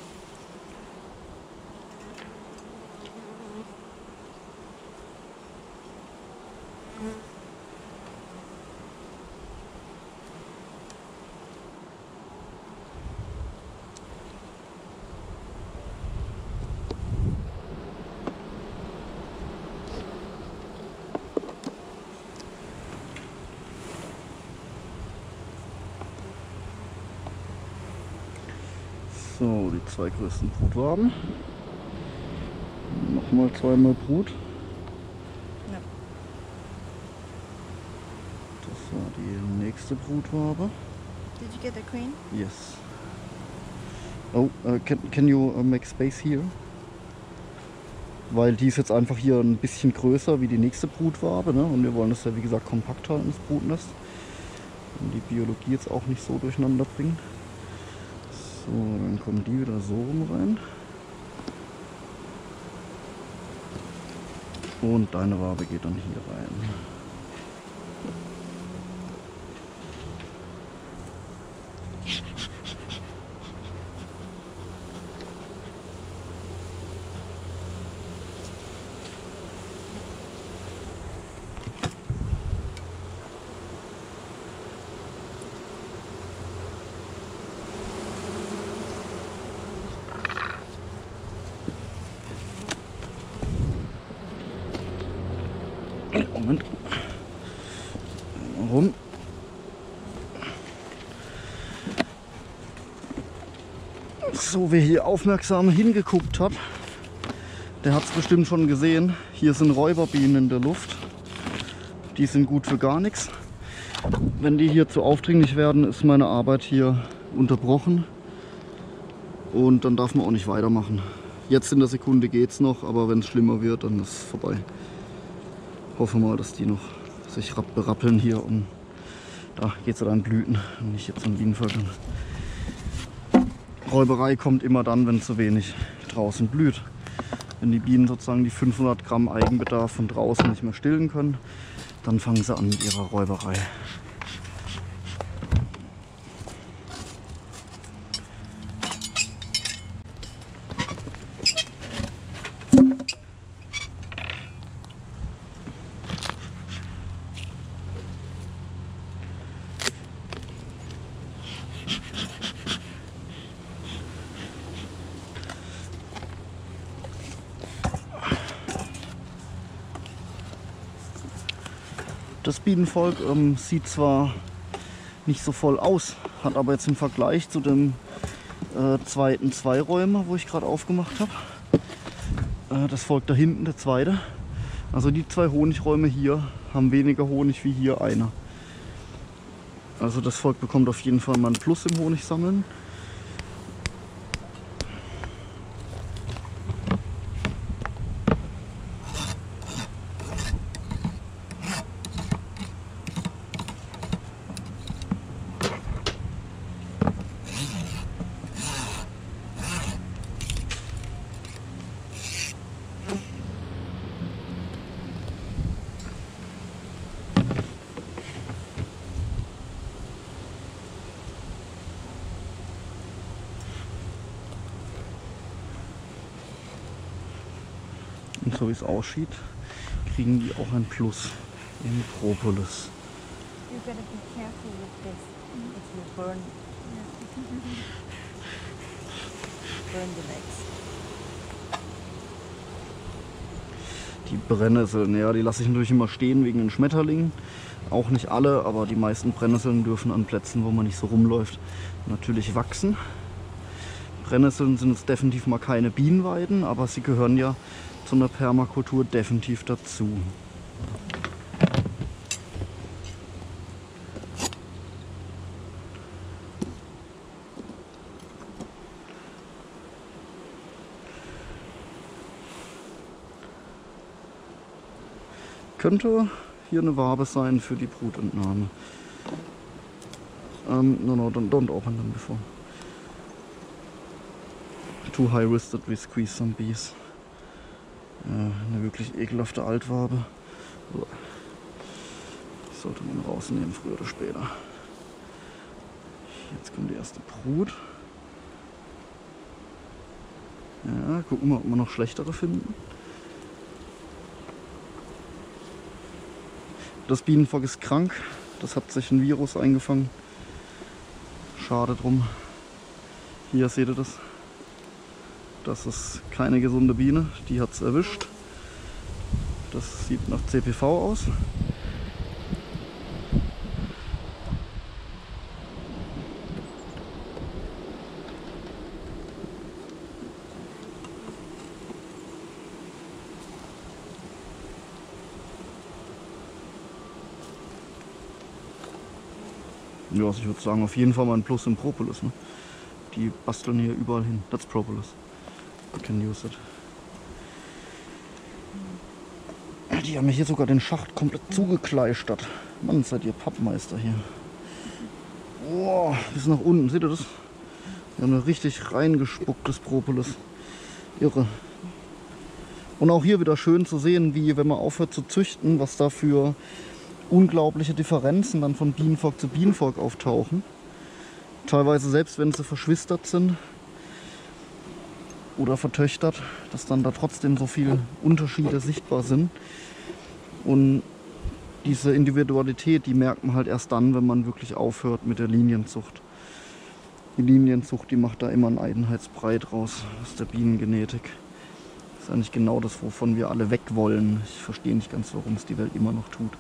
So, die zwei größten Brutwaben. Nochmal zweimal Brut. Ja. Das war die nächste Brutwabe. Did you get the queen? Yes. Oh, uh, can, can you uh, make space here? Weil die ist jetzt einfach hier ein bisschen größer wie die nächste Brutwabe, ne? Und wir wollen das ja wie gesagt kompakt halten, das Brutnest. Und die Biologie jetzt auch nicht so durcheinander bringen. So, dann kommen die wieder so rum rein. Und deine Wabe geht dann hier rein. Moment. Warum? So, wer hier aufmerksam hingeguckt hat, der hat es bestimmt schon gesehen. Hier sind Räuberbienen in der Luft. Die sind gut für gar nichts. Wenn die hier zu aufdringlich werden, ist meine Arbeit hier unterbrochen. Und dann darf man auch nicht weitermachen. Jetzt in der Sekunde geht es noch, aber wenn es schlimmer wird, dann ist es vorbei. Hoffe mal, dass die noch sich berappeln hier und da geht es dann Blüten und nicht jetzt an Bienenvölkern. Räuberei kommt immer dann, wenn zu wenig draußen blüht. Wenn die Bienen sozusagen die fünfhundert Gramm Eigenbedarf von draußen nicht mehr stillen können, dann fangen sie an mit ihrer Räuberei. Das Bienenvolk ähm, sieht zwar nicht so voll aus, hat aber jetzt im Vergleich zu dem äh, zweiten Zweiräumer, wo ich gerade aufgemacht habe, äh, das Volk da hinten, der zweite, also die zwei Honigräume hier haben weniger Honig wie hier einer. Also das Volk bekommt auf jeden Fall mal ein Plus im Honigsammeln. Und so wie es aussieht, kriegen die auch ein Plus im Propolis. You gotta be careful with this. It will burn. Burn the legs. Die Brennnesseln, ja, die lasse ich natürlich immer stehen wegen den Schmetterlingen. Auch nicht alle, aber die meisten Brennnesseln dürfen an Plätzen, wo man nicht so rumläuft, natürlich wachsen. Brennnesseln sind jetzt definitiv mal keine Bienenweiden, aber sie gehören ja zu einer Permakultur definitiv dazu. könnte hier eine Wabe sein für die Brutentnahme. Um, no, no, don't, don't open them before. Too high risk that we squeeze some bees. Ja, eine wirklich ekelhafte Altwabe. Die sollte man rausnehmen, früher oder später. Jetzt kommt die erste Brut. Ja, gucken wir, ob wir noch schlechtere finden. Das Bienenvolk ist krank. Das hat sich ein Virus eingefangen. Schade drum. Hier seht ihr das. Das ist keine gesunde Biene. Die hat es erwischt. Das sieht nach C P V aus. Ja, also ich würde sagen, auf jeden Fall mal ein Plus im Propolis. Ne? Die basteln hier überall hin. That's Propolis. You can use it. Die haben mir hier sogar den Schacht komplett zugekleistert. Mann, seid ihr Pappmeister hier. Boah, bis nach unten, seht ihr das? Wir haben da richtig reingespucktes Propolis. Irre. Und auch hier wieder schön zu sehen, wie, wenn man aufhört zu züchten, was da für unglaubliche Differenzen dann von Bienenvolk zu Bienenvolk auftauchen. Teilweise selbst wenn sie verschwistert sind oder vertöchtert, dass dann da trotzdem so viele Unterschiede sichtbar sind. Und diese Individualität, die merkt man halt erst dann, wenn man wirklich aufhört mit der Linienzucht. Die Linienzucht, die macht da immer einen Einheitsbrei draus aus der Bienengenetik. Das ist eigentlich genau das, wovon wir alle weg wollen. Ich verstehe nicht ganz, warum es die Welt immer noch tut.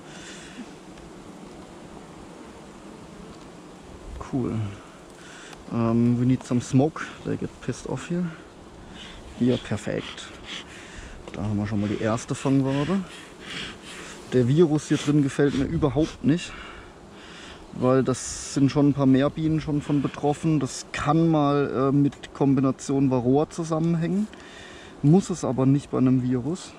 Cool. Um, we need some smoke. They get pissed off here. Hier, perfekt. Da haben wir schon mal die erste Fangwabe. Der Virus hier drin gefällt mir überhaupt nicht, weil das sind schon ein paar mehr Bienen schon von betroffen. Das kann mal äh, mit Kombination Varroa zusammenhängen, muss es aber nicht bei einem Virus.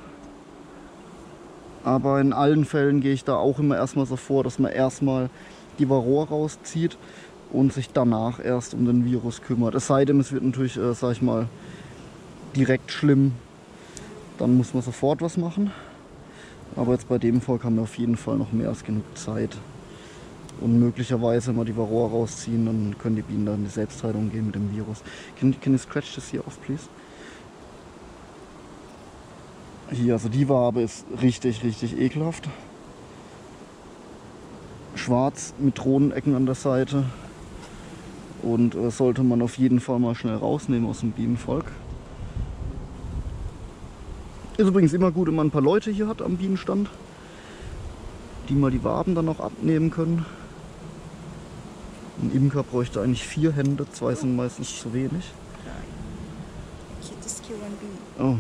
Aber in allen Fällen gehe ich da auch immer erstmal so vor, dass man erstmal die Varroa rauszieht und sich danach erst um den Virus kümmert. Es sei denn, es wird natürlich, äh, sag ich mal, direkt schlimm, dann muss man sofort was machen. Aber jetzt bei dem Volk haben wir auf jeden Fall noch mehr als genug Zeit. Und möglicherweise, wenn wir die Varroa rausziehen, dann können die Bienen dann in die Selbstheilung gehen mit dem Virus. Can, can you scratch this here off, please? Hier, also die Wabe ist richtig, richtig ekelhaft. Schwarz mit Drohnenecken an der Seite. Und äh, sollte man auf jeden Fall mal schnell rausnehmen aus dem Bienenvolk. Ist übrigens immer gut, wenn man ein paar Leute hier hat am Bienenstand, die mal die Waben dann auch abnehmen können. Ein Imker bräuchte eigentlich vier Hände, zwei sind meistens zu wenig. Oh.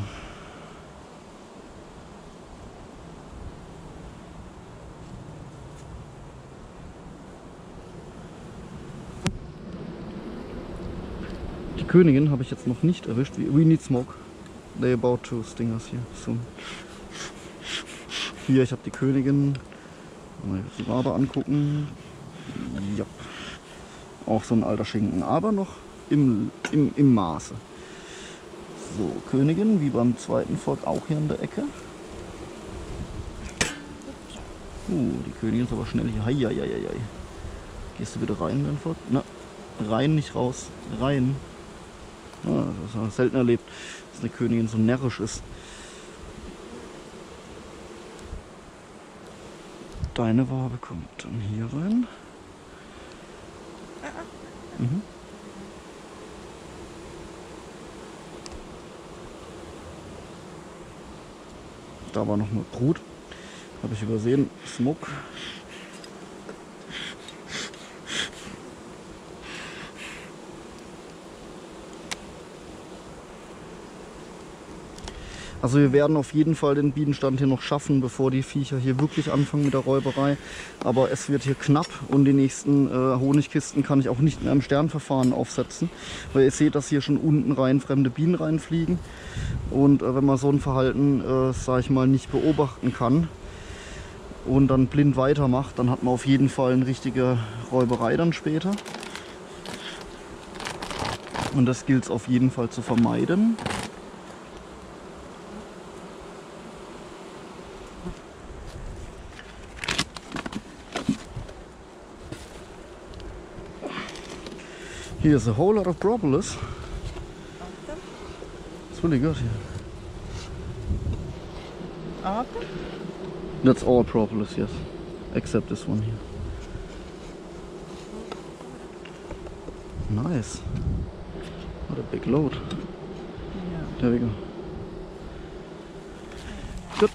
Die Königin habe ich jetzt noch nicht erwischt. We need smoke. They about to sting us here soon. Hier, ich habe die Königin. Mal die Wabe angucken. Ja. Auch so ein alter Schinken, aber noch im, im, im Maße. So, Königin, wie beim zweiten Volk, auch hier in der Ecke. Uh, die Königin ist aber schnell hier. Hei, hei, hei, hei. Gehst du wieder rein in dein Volk? Na, rein, nicht raus. Rein. Ah, das habe ich selten erlebt, dass eine Königin so närrisch ist. Deine Wabe kommt dann hier rein. Mhm. Da war noch eine Brut. Habe ich übersehen. Smoke. Also wir werden auf jeden Fall den Bienenstand hier noch schaffen, bevor die Viecher hier wirklich anfangen mit der Räuberei. Aber es wird hier knapp und die nächsten äh, Honigkisten kann ich auch nicht mehr im Sternverfahren aufsetzen. Weil ihr seht, dass hier schon unten rein fremde Bienen reinfliegen. Und äh, wenn man so ein Verhalten, äh, sag ich mal, nicht beobachten kann, und dann blind weitermacht, dann hat man auf jeden Fall eine richtige Räuberei dann später. Und das gilt es auf jeden Fall zu vermeiden. Here's a whole lot of propolis. It's really good here. Autumn? That's all propolis, yes. Except this one here. Nice. What a big load. Yeah. There we go. Good.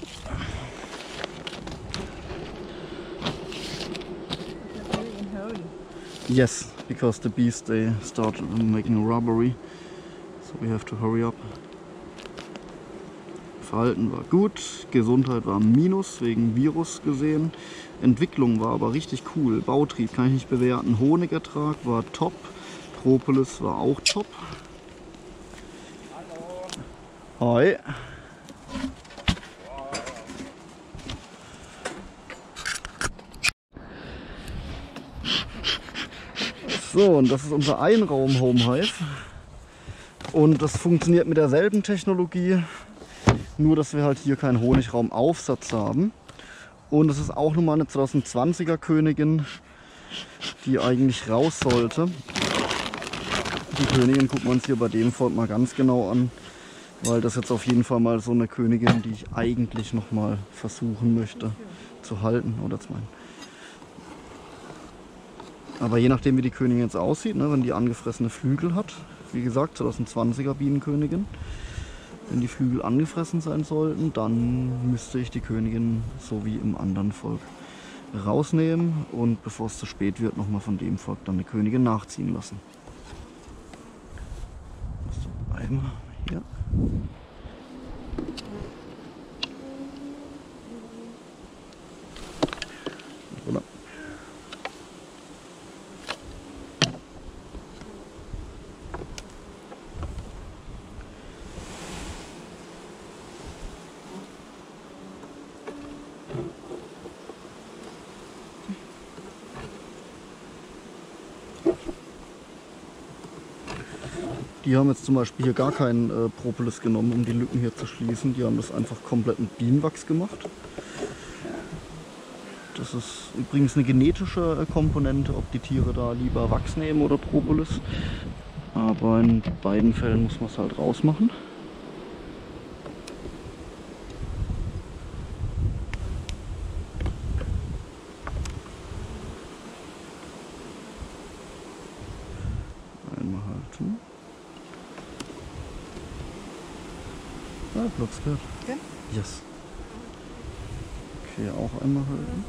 They're very in hurry. Yes, because the bees they start making a robbery. So we have to hurry up. Verhalten war gut, Gesundheit war Minus wegen Virus gesehen. Entwicklung war aber richtig cool. Bautrieb kann ich nicht bewerten. Honigertrag war top. Propolis war auch top. Hi. So, und das ist unser Einraum-Home-Hive. Und das funktioniert mit derselben Technologie, nur dass wir halt hier keinen Honigraumaufsatz haben. Und es ist auch nochmal eine zwanzig zwanziger Königin, die eigentlich raus sollte. Die Königin gucken wir uns hier bei dem Volk mal ganz genau an, weil das jetzt auf jeden Fall mal so eine Königin, die ich eigentlich noch mal versuchen möchte zu halten oder zu meinen. Aber je nachdem wie die Königin jetzt aussieht, ne, wenn die angefressene Flügel hat, wie gesagt zwanzig zwanziger Bienenkönigin, wenn die Flügel angefressen sein sollten, dann müsste ich die Königin so wie im anderen Volk rausnehmen und bevor es zu spät wird, nochmal von dem Volk dann eine Königin nachziehen lassen. So, einmal hier. Oder? Die haben jetzt zum Beispiel hier gar keinen äh, Propolis genommen, um die Lücken hier zu schließen. Die haben das einfach komplett mit Bienenwachs gemacht. Das ist übrigens eine genetische äh, Komponente, ob die Tiere da lieber Wachs nehmen oder Propolis. Aber in beiden Fällen muss man es halt rausmachen. Einmal halten. Ah, looks good. Good? Yes. Okay, auch einmal halten.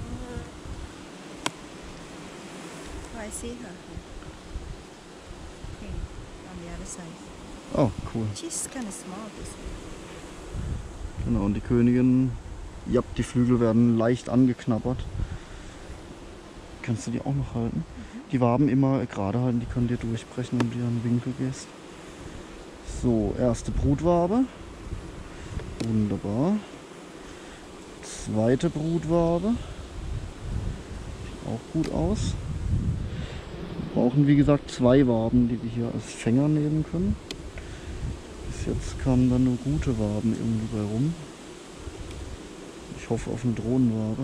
Oh, I see her here. Okay, on the other side. Oh, cool. She's kind of small, this one. Genau, und die Königin, ja, die Flügel werden leicht angeknabbert. Kannst du die auch noch halten? Mhm. Die Waben immer gerade halten, die können dir durchbrechen, wenn du in den Winkel gehst. So, erste Brutwabe. Wunderbar. Zweite Brutwabe. Sieht auch gut aus. Wir brauchen wie gesagt zwei Waben, die wir hier als Fänger nehmen können. Bis jetzt kamen dann nur gute Waben irgendwie bei rum. Ich hoffe auf eine Drohnenwabe.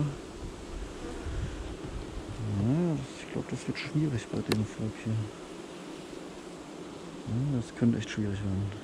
Ja, das, ich glaube, das wird schwierig bei dem Volk hier. Ja, das könnte echt schwierig werden.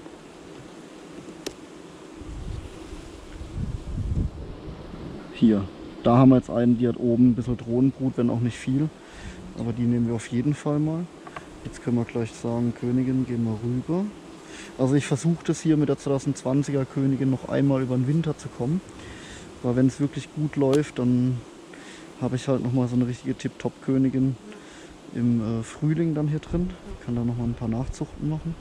Hier, da haben wir jetzt einen, die hat oben ein bisschen Drohnenbrut, wenn auch nicht viel. Aber die nehmen wir auf jeden Fall mal. Jetzt können wir gleich sagen, Königin, gehen wir rüber. Also ich versuche das hier mit der zwanzig zwanziger Königin noch einmal über den Winter zu kommen. Weil wenn es wirklich gut läuft, dann habe ich halt nochmal so eine richtige Tip-Top-Königin im äh, Frühling dann hier drin. Ich kann da nochmal ein paar Nachzuchten machen.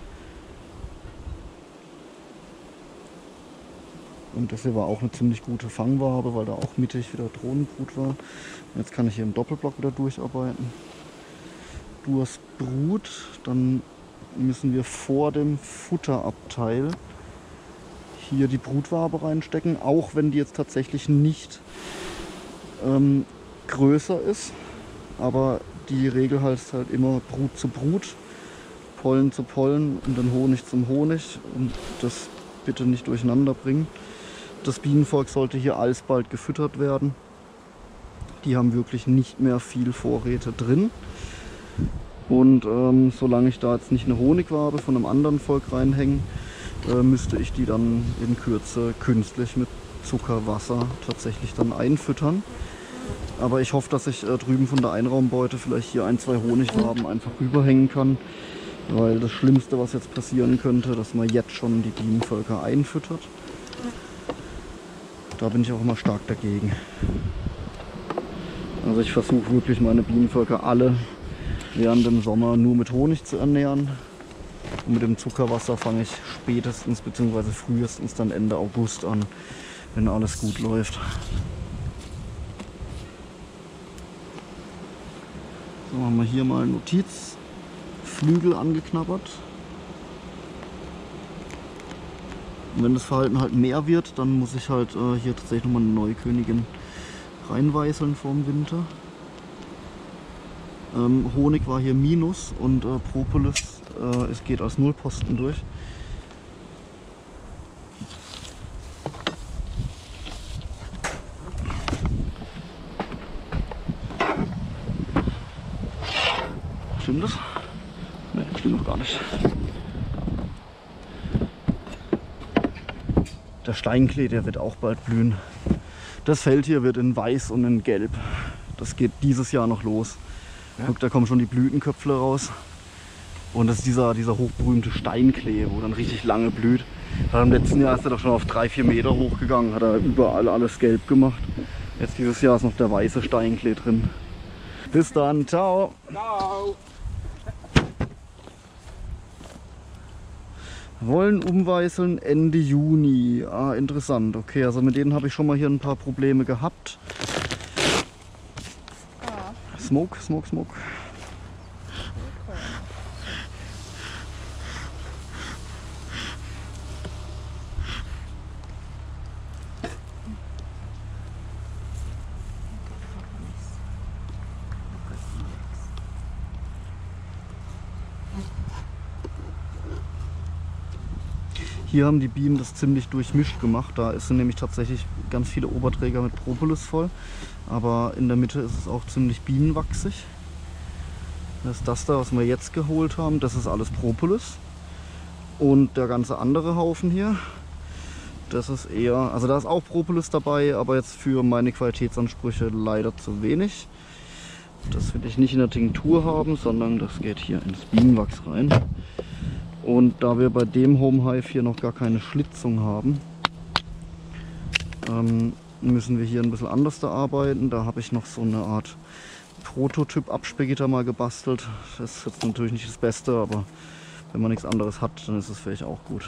Und das hier war auch eine ziemlich gute Fangwabe, weil da auch mittig wieder Drohnenbrut war. Und jetzt kann ich hier im Doppelblock wieder durcharbeiten. Du hast Brut, dann müssen wir vor dem Futterabteil hier die Brutwabe reinstecken, auch wenn die jetzt tatsächlich nicht ähm, größer ist. Aber die Regel heißt halt immer Brut zu Brut, Pollen zu Pollen und dann Honig zum Honig. Und das bitte nicht durcheinander bringen. Das Bienenvolk sollte hier alsbald gefüttert werden. Die haben wirklich nicht mehr viel Vorräte drin. Und ähm, solange ich da jetzt nicht eine Honigwabe von einem anderen Volk reinhänge, äh, müsste ich die dann in Kürze künstlich mit Zuckerwasser tatsächlich dann einfüttern. Aber ich hoffe, dass ich äh, drüben von der Einraumbeute vielleicht hier ein, zwei Honigwaben einfach rüberhängen kann. Weil das Schlimmste, was jetzt passieren könnte, dass man jetzt schon die Bienenvölker einfüttert. Da bin ich auch immer stark dagegen. Also ich versuche wirklich meine Bienenvölker alle während dem Sommer nur mit Honig zu ernähren. Und mit dem Zuckerwasser fange ich spätestens bzw. frühestens dann Ende August an, wenn alles gut läuft. So, haben wir hier mal Notiz. Flügel angeknabbert. Und wenn das Verhalten halt mehr wird, dann muss ich halt äh, hier tatsächlich nochmal eine neue Königin reinweißeln vorm Winter. Ähm, Honig war hier Minus und äh, Propolis äh, es geht als Nullposten durch. Stimmt das? Ne, stimmt noch gar nicht. Der Steinklee, der wird auch bald blühen. Das Feld hier wird in Weiß und in Gelb. Das geht dieses Jahr noch los. Ja. Guck, da kommen schon die Blütenköpfle raus. Und das ist dieser, dieser hochberühmte Steinklee, wo dann richtig lange blüht. Im letzten Jahr ist er doch schon auf drei, vier Meter hochgegangen, hat er überall alles gelb gemacht. Jetzt dieses Jahr ist noch der weiße Steinklee drin. Bis dann, ciao! Ciao! Wollen umweißeln Ende Juni. Ah, interessant. Okay, also mit denen habe ich schon mal hier ein paar Probleme gehabt. Ah. Smoke, smoke, smoke. Hier haben die Bienen das ziemlich durchmischt gemacht. Da sind nämlich tatsächlich ganz viele Oberträger mit Propolis voll. Aber in der Mitte ist es auch ziemlich bienenwachsig. Das ist das da, was wir jetzt geholt haben. Das ist alles Propolis. Und der ganze andere Haufen hier, das ist eher, also da ist auch Propolis dabei, aber jetzt für meine Qualitätsansprüche leider zu wenig. Das will ich nicht in der Tinktur haben, sondern das geht hier ins Bienenwachs rein. Und da wir bei dem Home Hive hier noch gar keine Schlitzung haben, ähm, müssen wir hier ein bisschen anders da arbeiten. Da habe ich noch so eine Art Prototyp-Absperrgitter mal gebastelt. Das ist jetzt natürlich nicht das Beste, aber wenn man nichts anderes hat, dann ist es vielleicht auch gut.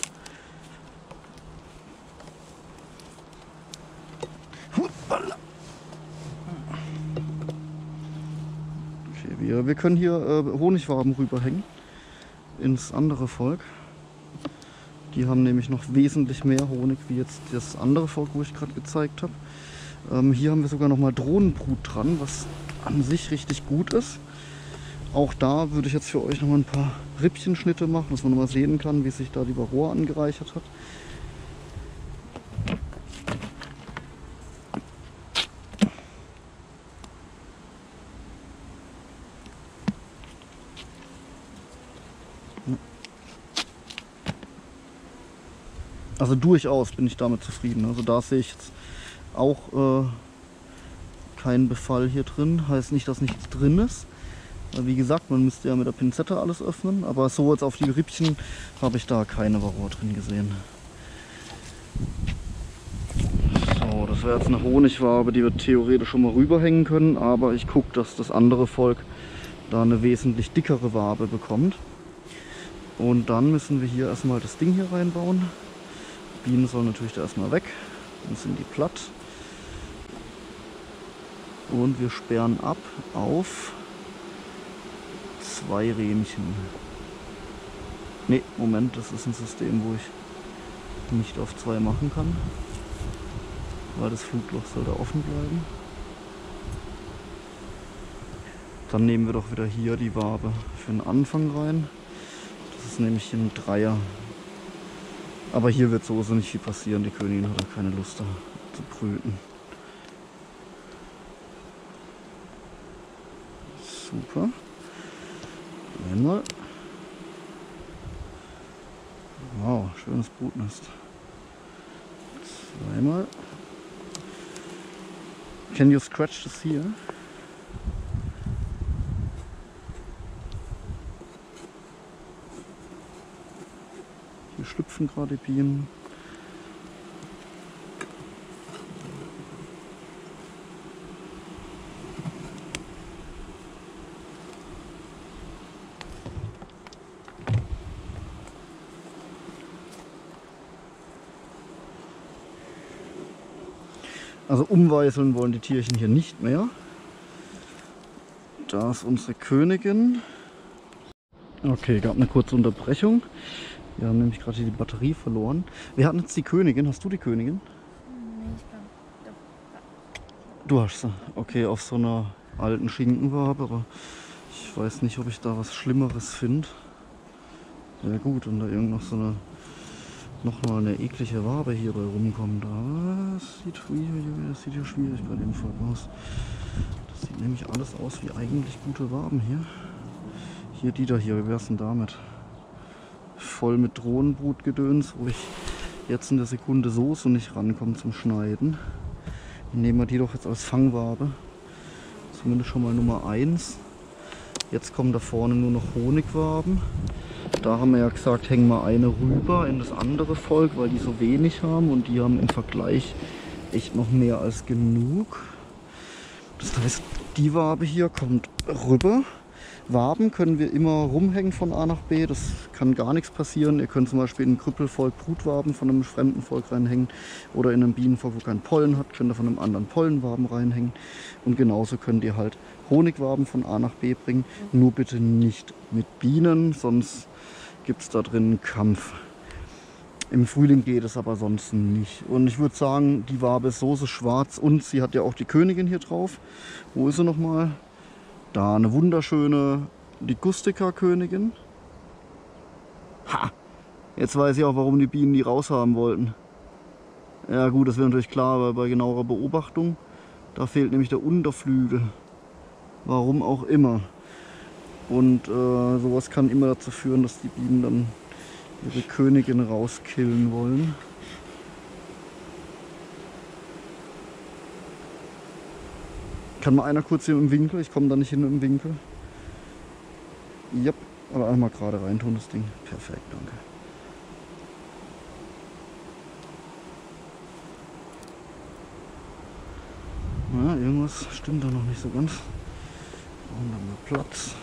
Okay, wir, wir können hier äh, Honigwaben rüberhängen ins andere Volk. Die haben nämlich noch wesentlich mehr Honig wie jetzt das andere Volk, wo ich gerade gezeigt habe. Ähm, hier haben wir sogar noch mal Drohnenbrut dran, was an sich richtig gut ist. Auch da würde ich jetzt für euch noch mal ein paar Rippchenschnitte machen, dass man noch mal sehen kann, wie sich da die Varroa angereichert hat. Also durchaus bin ich damit zufrieden. Also da sehe ich jetzt auch äh, keinen Befall hier drin. Heißt nicht, dass nichts drin ist. Wie gesagt, man müsste ja mit der Pinzette alles öffnen. Aber so jetzt auf die Rippchen habe ich da keine Varroa drin gesehen. So, das wäre jetzt eine Honigwabe, die wir theoretisch schon mal rüberhängen können. Aber ich gucke, dass das andere Volk da eine wesentlich dickere Wabe bekommt. Und dann müssen wir hier erstmal das Ding hier reinbauen. Bienen sollen natürlich da erstmal weg, dann sind die platt. Und wir sperren ab auf zwei Rähmchen. Ne, Moment, das ist ein System, wo ich nicht auf zwei machen kann, weil das Flugloch soll da offen bleiben. Dann nehmen wir doch wieder hier die Wabe für den Anfang rein. Das ist nämlich hier ein Dreier. Aber hier wird sowieso nicht viel passieren. Die Königin hat auch keine Lust da zu brüten. Super. Einmal. Wow, schönes Brutnest. Zweimal. Can you scratch this here? Hier schlüpfen gerade Bienen. Also umweiseln wollen die Tierchen hier nicht mehr. Da ist unsere Königin. Okay, gab eine kurze Unterbrechung. Wir haben nämlich gerade die Batterie verloren. Wir hatten jetzt die Königin. Hast du die Königin? Nee, ich glaube, doch. Du hast sie. Okay, auf so einer alten Schinkenwabe, aber ich weiß nicht, ob ich da was Schlimmeres finde. Ja gut, und da irgend noch so eine nochmal eine eklige Wabe hier bei rumkommt. Aber das sieht, das sieht ja schwierig bei dem Volk aus. Das sieht nämlich alles aus wie eigentlich gute Waben hier. Hier die da hier, wie wär's denn damit? Voll mit Drohnenbrutgedöns, wo ich jetzt in der Sekunde Soße nicht rankomme zum Schneiden. Nehmen wir die doch jetzt als Fangwabe. Zumindest schon mal Nummer eins. Jetzt kommen da vorne nur noch Honigwaben. Da haben wir ja gesagt, hängen wir eine rüber in das andere Volk, weil die so wenig haben und die haben im Vergleich echt noch mehr als genug. Das heißt, die Wabe hier kommt rüber. Waben können wir immer rumhängen von A nach B, das kann gar nichts passieren. Ihr könnt zum Beispiel in ein Krüppelvolk Brutwaben von einem fremden Volk reinhängen oder in einem Bienenvolk, wo kein Pollen hat, könnt ihr von einem anderen Pollenwaben reinhängen. Und genauso könnt ihr halt Honigwaben von A nach B bringen, nur bitte nicht mit Bienen, sonst gibt es da drin einen Kampf. Im Frühling geht es aber sonst nicht. Und ich würde sagen, die Wabe ist Soße schwarz und sie hat ja auch die Königin hier drauf. Wo ist sie nochmal? Da eine wunderschöne Ligustica-Königin. Ha! Jetzt weiß ich auch, warum die Bienen die raushaben wollten. Ja gut, das wäre natürlich klar, weil bei genauerer Beobachtung, da fehlt nämlich der Unterflügel. Warum auch immer. Und äh, sowas kann immer dazu führen, dass die Bienen dann ihre Königin rauskillen wollen. Kann mal einer kurz hier im Winkel? Ich komme da nicht hin im Winkel. Yep, aber einmal gerade reintun das Ding. Perfekt, danke. Ja, irgendwas stimmt da noch nicht so ganz. Brauchen wir mal Platz.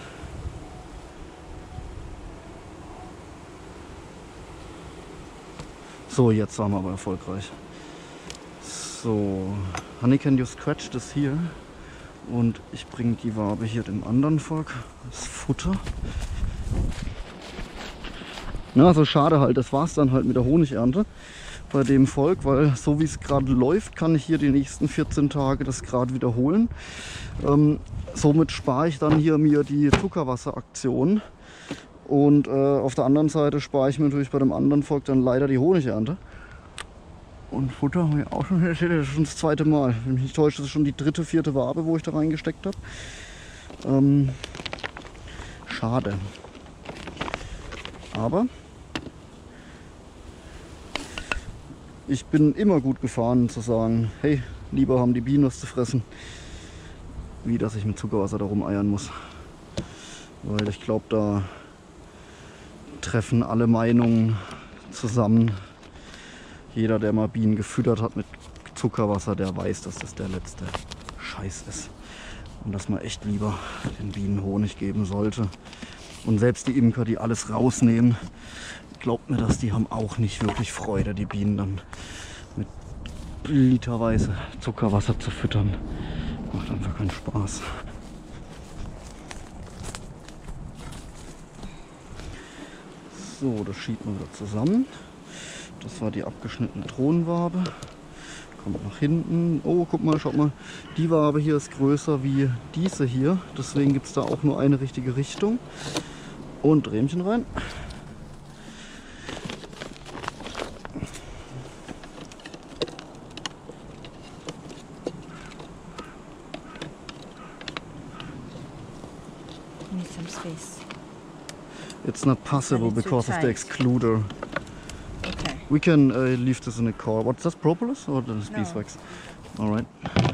So, jetzt waren wir aber erfolgreich. So, Honey, can you scratch this here? Und ich bringe die Wabe hier dem anderen Volk, das Futter. Na, so schade halt, das war es dann halt mit der Honigernte bei dem Volk, weil so wie es gerade läuft, kann ich hier die nächsten vierzehn Tage das gerade wiederholen. Ähm, somit spare ich dann hier mir die Zuckerwasseraktion und äh, auf der anderen Seite spare ich mir natürlich bei dem anderen Volk dann leider die Honigernte. Und Futter haben wir auch schon, das ist schon das zweite Mal. Wenn mich nicht täusche, das ist schon die dritte, vierte Wabe, wo ich da reingesteckt habe. Ähm, schade. Aber ich bin immer gut gefahren zu sagen, hey, lieber haben die Bienen was zu fressen, wie dass ich mit Zuckerwasser da rumeiern muss. Weil ich glaube, da treffen alle Meinungen zusammen. Jeder, der mal Bienen gefüttert hat mit Zuckerwasser, der weiß, dass das der letzte Scheiß ist. Und dass man echt lieber den Bienen Honig geben sollte. Und selbst die Imker, die alles rausnehmen, glaubt mir das, die haben auch nicht wirklich Freude, die Bienen dann mit literweise Zuckerwasser zu füttern. Macht einfach keinen Spaß. So, das schiebt man wieder zusammen. Das war die abgeschnittene Drohnenwabe. kommt nach hinten. Oh, guck mal, schaut mal. Die Wabe hier ist größer wie diese hier. Deswegen gibt es da auch nur eine richtige Richtung. Und Rähmchen rein. Need some space. It's not possible It's too because of the tight. excluder. Okay. We can uh, leave this in a car. What's that, propolis or the No. beeswax? Alright.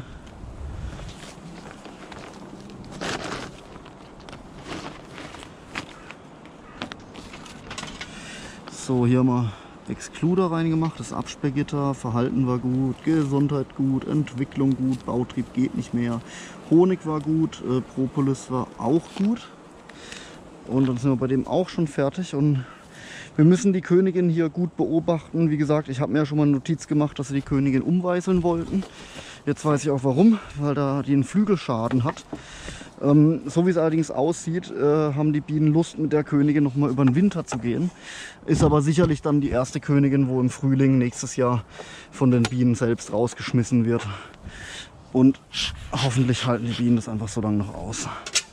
So, hier haben wir Excluder reingemacht, das Absperrgitter, Verhalten war gut, Gesundheit gut, Entwicklung gut, Bautrieb geht nicht mehr, Honig war gut, äh, Propolis war auch gut. Und dann sind wir bei dem auch schon fertig und wir müssen die Königin hier gut beobachten. Wie gesagt, ich habe mir ja schon mal eine Notiz gemacht, dass sie die Königin umweißeln wollten. Jetzt weiß ich auch warum, weil da die einen Flügelschaden hat. Ähm, so wie es allerdings aussieht, äh, haben die Bienen Lust, mit der Königin noch mal über den Winter zu gehen. Ist aber sicherlich dann die erste Königin, wo im Frühling nächstes Jahr von den Bienen selbst rausgeschmissen wird. Und hoffentlich halten die Bienen das einfach so lange noch aus.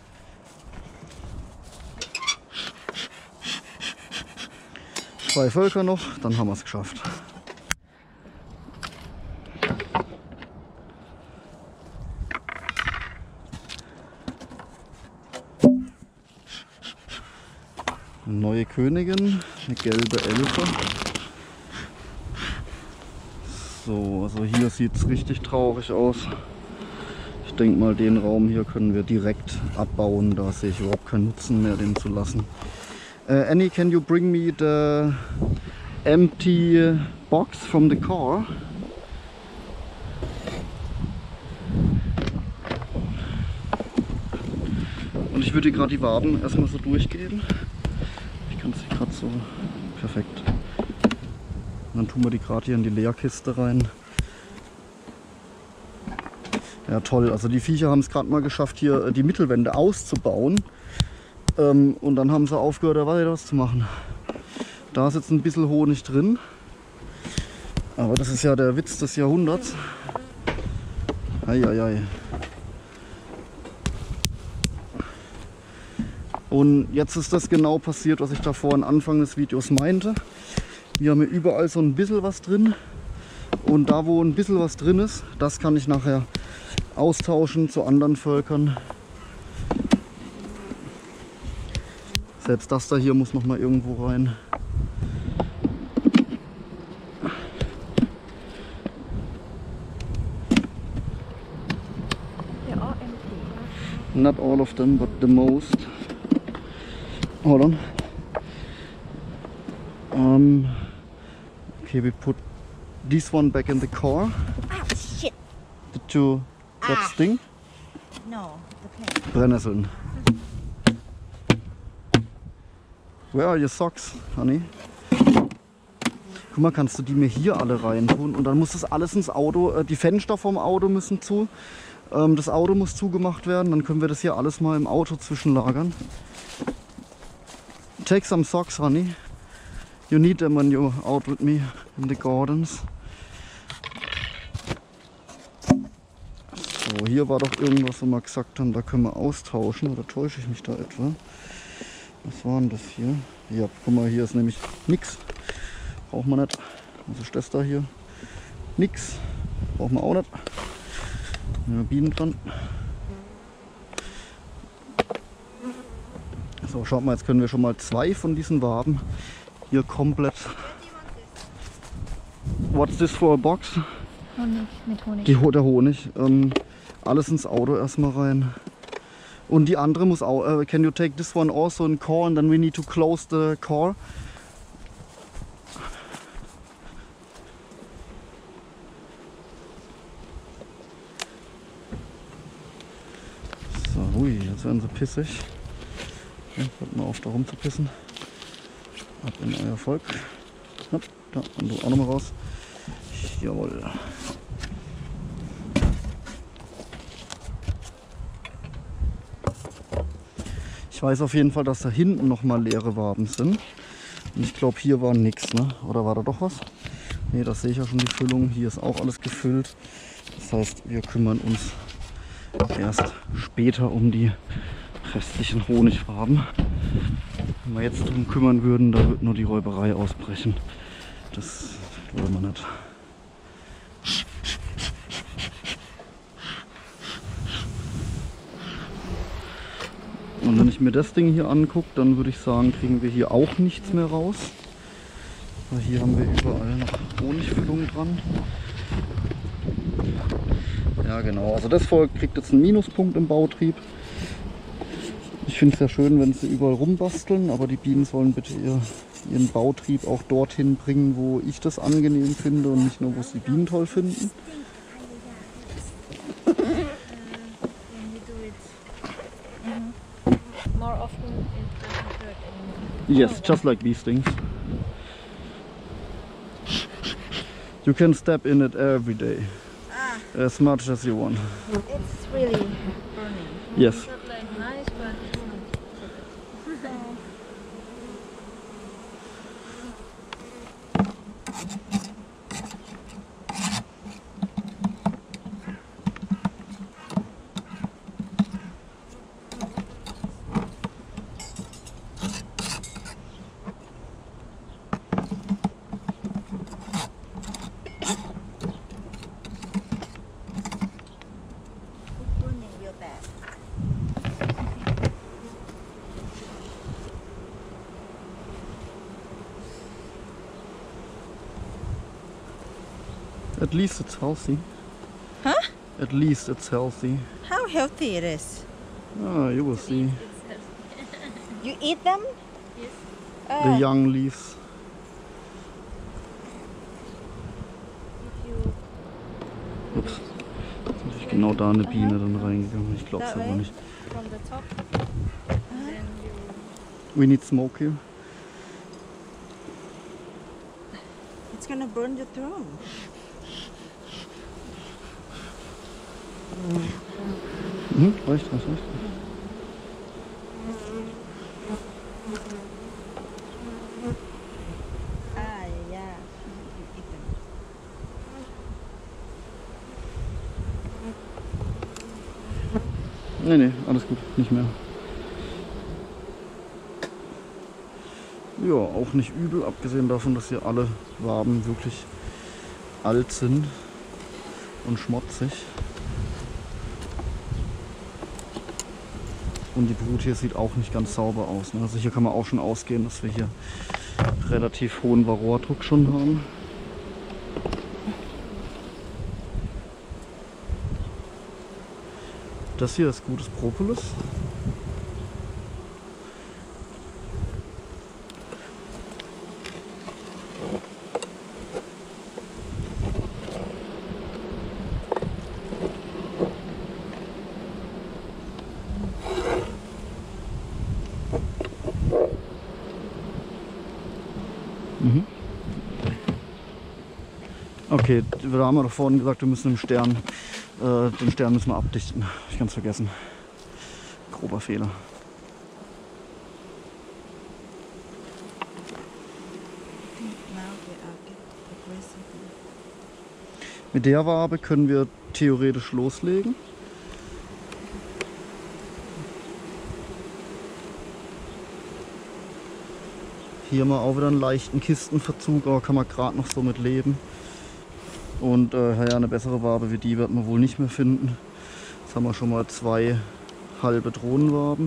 Zwei Völker noch, dann haben wir es geschafft. Eine neue Königin, eine gelbe Elfe. So, also hier sieht es richtig traurig aus. Ich denke mal, den Raum hier können wir direkt abbauen. Da sehe ich überhaupt keinen Nutzen mehr, den zu lassen. Uh, Annie, can you bring me the empty box from the car? Und ich würde gerade die Waben erstmal so durchgeben. Ich kann sie gerade so perfekt. Und dann tun wir die gerade hier in die Leerkiste rein. Ja, toll. Also die Viecher haben es gerade mal geschafft, hier die Mittelwände auszubauen. Ähm, und dann haben sie aufgehört, da weiter was zu machen. Da ist jetzt ein bisschen Honig drin. Aber das ist ja der Witz des Jahrhunderts. Eieiei. Und jetzt ist das genau passiert, was ich da vorhin Anfang des Videos meinte. Wir haben hier überall so ein bisschen was drin. Und da, wo ein bisschen was drin ist, das kann ich nachher austauschen zu anderen Völkern. Selbst das da hier muss noch mal irgendwo rein. They're all empty. Not all of them, but the most. Hold on. Um, okay, we put this one back in the car. Ah, shit. The two, that's Ah. thing. No, the pen. Brennnesseln. Where are your socks, honey? Guck mal, kannst du die mir hier alle rein tun? Und dann muss das alles ins Auto, die Fenster vom Auto müssen zu. Das Auto muss zugemacht werden, dann können wir das hier alles mal im Auto zwischenlagern. Take some socks, honey. You need them when you're out with me in the gardens. So, hier war doch irgendwas, wo wir gesagt haben, da können wir austauschen. Oder täusche ich mich da etwa? Was war denn das hier? Ja, guck mal, hier ist nämlich nix. Braucht man nicht. Was ist das da hier? Nix. Braucht man auch nicht. Ja, Bienen dran. So, schaut mal, jetzt können wir schon mal zwei von diesen Waben hier komplett. What's this for a box? Honig mit Honig. Die, der Honig. Ähm, alles ins Auto erstmal rein. Und die andere muss auch. Uh, can you take this one also in car and then we need to close the car? So, ui, jetzt werden sie pissig. Ja, hört mal auf, da rumzupissen. Ab in euer Volk. Hopp, da, und du auch nochmal raus. Jawohl. Ich weiß auf jeden Fall, dass da hinten noch mal leere Waben sind. Und ich glaube, hier war nichts, ne? Oder war da doch was? Ne, das sehe ich ja schon die Füllung. Hier ist auch alles gefüllt. Das heißt, wir kümmern uns erst später um die restlichen Honigwaben. Wenn wir jetzt drum kümmern würden, da wird nur die Räuberei ausbrechen. Das wollen wir nicht. Und wenn ich mir das Ding hier angucke, dann würde ich sagen, kriegen wir hier auch nichts mehr raus. Weil hier haben wir überall noch Honigfüllung dran. Ja genau, also das Volk kriegt jetzt einen Minuspunkt im Bautrieb. Ich finde es ja schön, wenn sie überall rumbasteln, aber die Bienen sollen bitte ihr, ihren Bautrieb auch dorthin bringen, wo ich das angenehm finde und nicht nur, wo es die Bienen toll finden. More often it doesn't hurt anymore. Yes, just like these things. You can step in it every day, Ah, as much as you want. it's really burning. Yes. It's not like nice, but it's not. Burning real bad. At least it's healthy. Huh? At least it's healthy. How healthy it is. Ah, you will see. You eat them? Yes. The Oh. young leaves. If you Ups. Ist natürlich genau da eine Biene dann reingegangen. Ich glaube es That aber way? nicht. from the top, and then you We need smoke here. It's gonna burn your throat. Mhm, reicht, reicht, reicht. Ah, yeah. You eat them. Nee, nee, alles gut, nicht mehr. Ja, auch nicht übel, abgesehen davon, dass hier alle Waben wirklich alt sind und schmutzig. Und die Brut hier sieht auch nicht ganz sauber aus. Ne? Also hier kann man auch schon ausgehen, dass wir hier relativ hohen Varroa-Druck schon haben. Das hier ist gutes Propolis. Mhm. Okay, da haben wir doch vorhin gesagt, wir müssen den Stern, äh, den Stern müssen wir abdichten. Hab ich ganz vergessen. Grober Fehler. Now they are get aggressive. Mit der Wabe können wir theoretisch loslegen. Hier mal auch wieder einen leichten Kistenverzug, aber kann man gerade noch so mit leben. Und äh, ja, eine bessere Wabe wie die wird man wohl nicht mehr finden. Jetzt haben wir schon mal zwei halbe Drohnenwaben.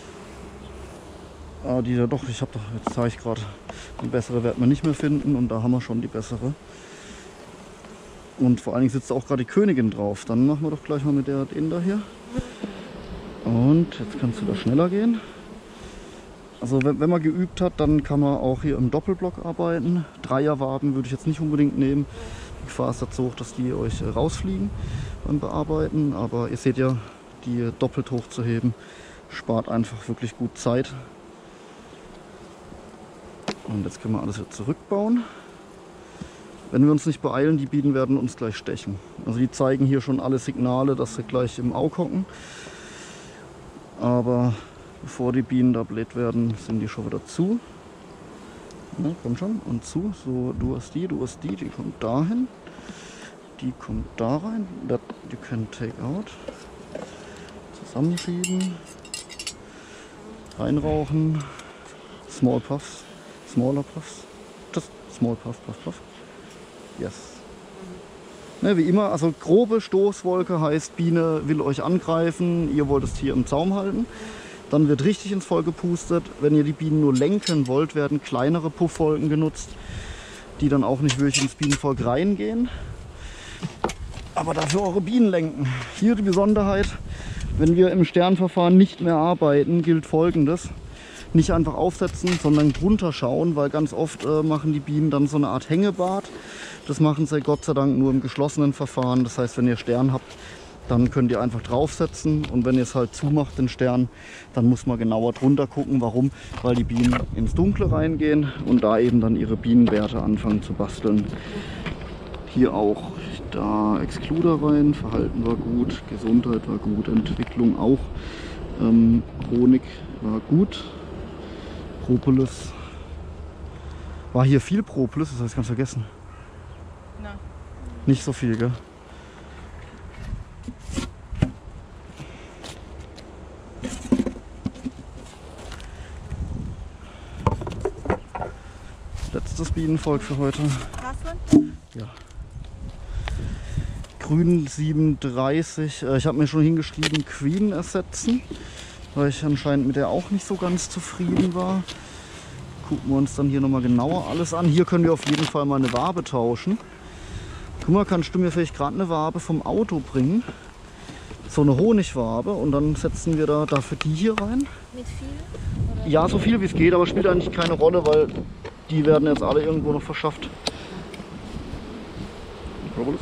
Ah, die da doch, ich habe doch, jetzt zeige ich gerade, die bessere wird man nicht mehr finden und da haben wir schon die bessere. Und vor allen Dingen sitzt auch gerade die Königin drauf. Dann machen wir doch gleich mal mit der den da hier. Und jetzt kannst du da schneller gehen. Also wenn, wenn man geübt hat, dann kann man auch hier im Doppelblock arbeiten. Dreierwaben würde ich jetzt nicht unbedingt nehmen. Die Gefahr ist dazu hoch, dass die euch rausfliegen beim Bearbeiten. Aber ihr seht ja, die doppelt hochzuheben spart einfach wirklich gut Zeit. Und jetzt können wir alles wieder zurückbauen. Wenn wir uns nicht beeilen, die Bienen werden uns gleich stechen. Also die zeigen hier schon alle Signale, dass sie gleich im Auge hocken. Aber bevor die Bienen da blöd werden, sind die schon wieder zu. Ne, komm schon. Und zu. So, du hast die, du hast die. Die kommt dahin. Die kommt da rein. That you can take out. Zusammenschieben. Reinrauchen. Small puffs. Smaller puffs. Just small puff, puff, puff. Yes. Ne, wie immer, also grobe Stoßwolke heißt, Biene will euch angreifen, ihr wollt das Tier im Zaum halten. Dann wird richtig ins Voll gepustet. Wenn ihr die Bienen nur lenken wollt, werden kleinere Puffwolken genutzt, die dann auch nicht wirklich ins Bienenvolk reingehen. Aber dafür eure Bienen lenken. Hier die Besonderheit, wenn wir im Sternverfahren nicht mehr arbeiten, gilt Folgendes. Nicht einfach aufsetzen, sondern drunter schauen, weil ganz oft äh, machen die Bienen dann so eine Art Hängebad. Das machen sie Gott sei Dank nur im geschlossenen Verfahren. Das heißt, wenn ihr Stern habt, dann könnt ihr einfach draufsetzen. Und wenn ihr es halt zumacht, den Stern, dann muss man genauer drunter gucken. Warum? Weil die Bienen ins Dunkle reingehen und da eben dann ihre Bienenwerte anfangen zu basteln. Hier auch da Excluder rein, Verhalten war gut, Gesundheit war gut, Entwicklung auch. Ähm, Honig war gut. Propolis. War hier viel Propolis, das habe ich ganz vergessen. No. Nicht so viel, gell? Letztes Bienenvolk für heute. Last one? Ja. Grün siebenunddreißig. Ich habe mir schon hingeschrieben, Queen ersetzen, weil ich anscheinend mit der auch nicht so ganz zufrieden war. Gucken wir uns dann hier nochmal genauer alles an. Hier können wir auf jeden Fall mal eine Wabe tauschen. Guck mal, kannst du mir vielleicht gerade eine Wabe vom Auto bringen? So eine Honigwabe und dann setzen wir da dafür die hier rein. Mit viel? Oder? Ja, so viel wie es geht, aber spielt eigentlich keine Rolle, weil die werden jetzt alle irgendwo noch verschafft. Propolis.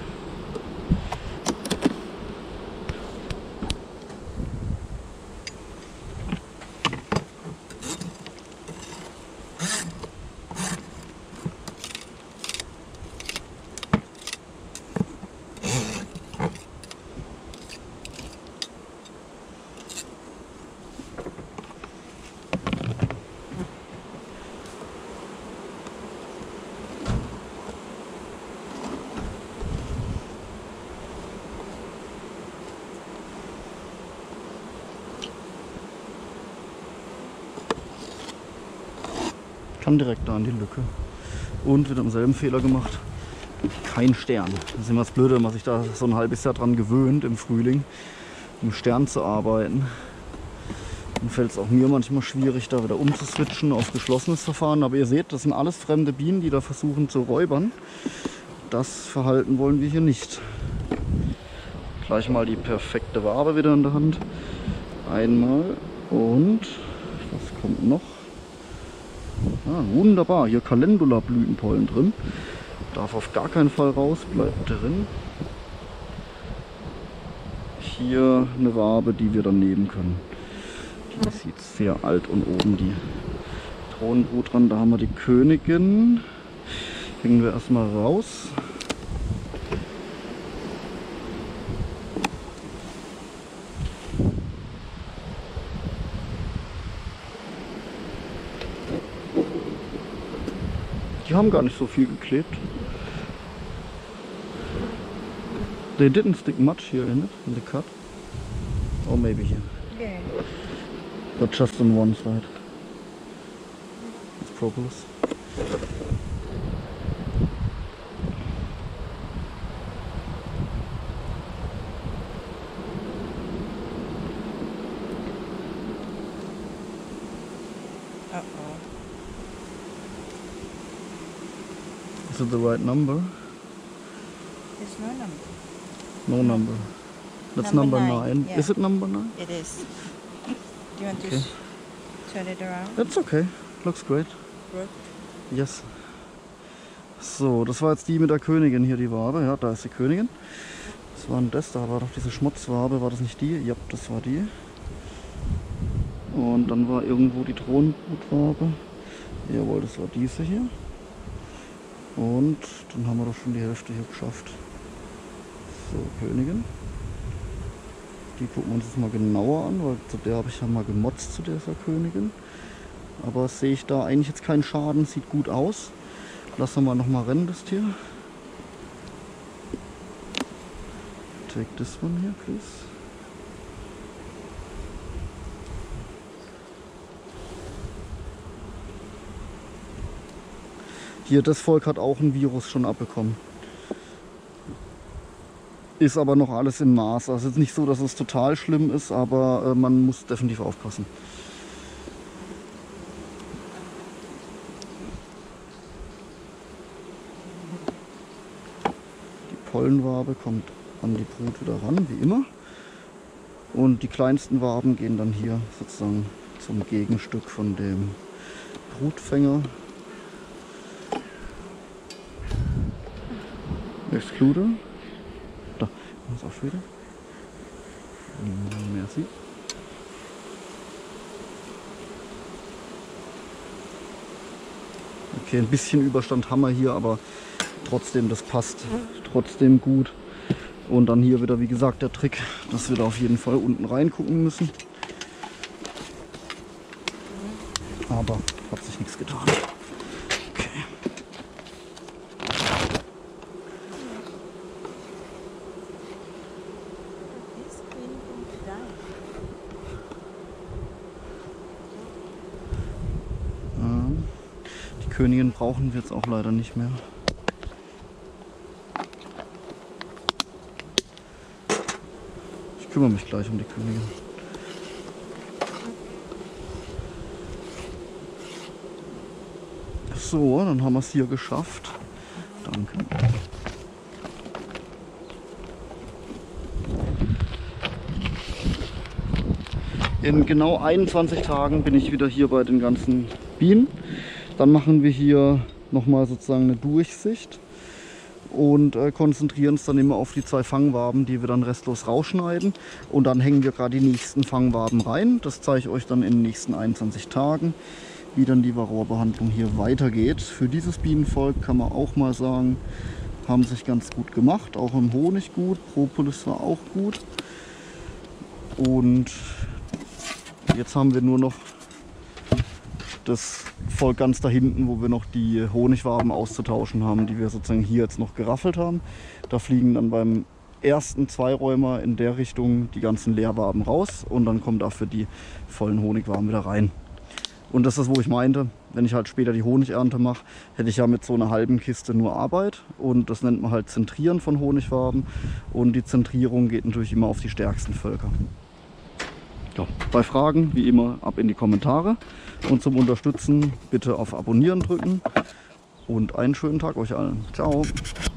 Kann direkt da in die Lücke. Und wieder im selben Fehler gemacht. Kein Stern. Das ist immer das Blöde, wenn man sich da so ein halbes Jahr dran gewöhnt im Frühling, im Stern zu arbeiten. Dann fällt es auch mir manchmal schwierig, da wieder umzuswitchen auf geschlossenes Verfahren. Aber ihr seht, das sind alles fremde Bienen, die da versuchen zu räubern. Das Verhalten wollen wir hier nicht. Gleich mal die perfekte Wabe wieder in der Hand. Einmal und was kommt noch? Ah, wunderbar, hier Calendula-Blütenpollen drin. Darf auf gar keinen Fall raus, bleibt drin. Hier eine Wabe, die wir dann nehmen können. Die sieht sehr alt und oben die Thronbrut dran. Da haben wir die Königin. Hängen wir erstmal raus. Die haben gar nicht so viel geklebt. They didn't stick much here in it, in the cut. Or maybe here. Yeah. But just on one side. It's propolis. Uh-oh. Is it the right number? There's no number. No number. That's Number number, nine, nine. yeah. Is it number nine? It is. Do you want Okay. to s- turn it around? That's okay. Looks great. Brooke? Yes. So, das war jetzt die mit der Königin hier, die Wabe. Ja, da ist die Königin. Was war denn das? Da war doch diese Schmutzwabe. War das nicht die? Ja, das war die. Und dann war irgendwo die Thronbrutwabe. Jawohl, das war diese hier. Und dann haben wir doch schon die Hälfte hier geschafft. So, Königin. Die gucken wir uns jetzt mal genauer an, weil zu der habe ich ja mal gemotzt, zu dieser Königin. Aber sehe ich da eigentlich jetzt keinen Schaden, sieht gut aus. Lassen wir mal noch mal rennen, das Tier. Take this one here, please. Hier, das Volk hat auch ein Virus schon abbekommen. Ist aber noch alles im Maß. Also es ist nicht so, dass es total schlimm ist, aber äh, man muss definitiv aufpassen. Die Pollenwabe kommt an die Brut wieder ran, wie immer. Und die kleinsten Waben gehen dann hier sozusagen zum Gegenstück von dem Brutfänger. Excluder. Da, was auch wieder. Merci. Okay, ein bisschen Überstand haben wir hier, aber trotzdem, das passt trotzdem gut. Und dann hier wieder, wie gesagt, der Trick, dass wir da auf jeden Fall unten reingucken müssen. Aber hat sich nichts getan. Okay. Die Königin brauchen wir jetzt auch leider nicht mehr. Ich kümmere mich gleich um die Königin. So, dann haben wir es hier geschafft. Danke. In genau einundzwanzig Tagen bin ich wieder hier bei den ganzen Bienen. Dann machen wir hier nochmal sozusagen eine Durchsicht und äh, konzentrieren uns dann immer auf die zwei Fangwaben, die wir dann restlos rausschneiden. Und dann hängen wir gerade die nächsten Fangwaben rein. Das zeige ich euch dann in den nächsten einundzwanzig Tagen, wie dann die Varroa-Behandlung hier weitergeht. Für dieses Bienenvolk kann man auch mal sagen, haben sich ganz gut gemacht. Auch im Honig gut, Propolis war auch gut. Und jetzt haben wir nur noch das Volk ganz da hinten, wo wir noch die Honigwaben auszutauschen haben, die wir sozusagen hier jetzt noch geraffelt haben. Da fliegen dann beim ersten Zweiräumer in der Richtung die ganzen Leerwaben raus und dann kommen dafür die vollen Honigwaben wieder rein. Und das ist, wo ich meinte, wenn ich halt später die Honigernte mache, hätte ich ja mit so einer halben Kiste nur Arbeit und das nennt man halt Zentrieren von Honigwaben und die Zentrierung geht natürlich immer auf die stärksten Völker. Ja, bei Fragen wie immer ab in die Kommentare und zum Unterstützen bitte auf Abonnieren drücken und einen schönen Tag euch allen. Ciao!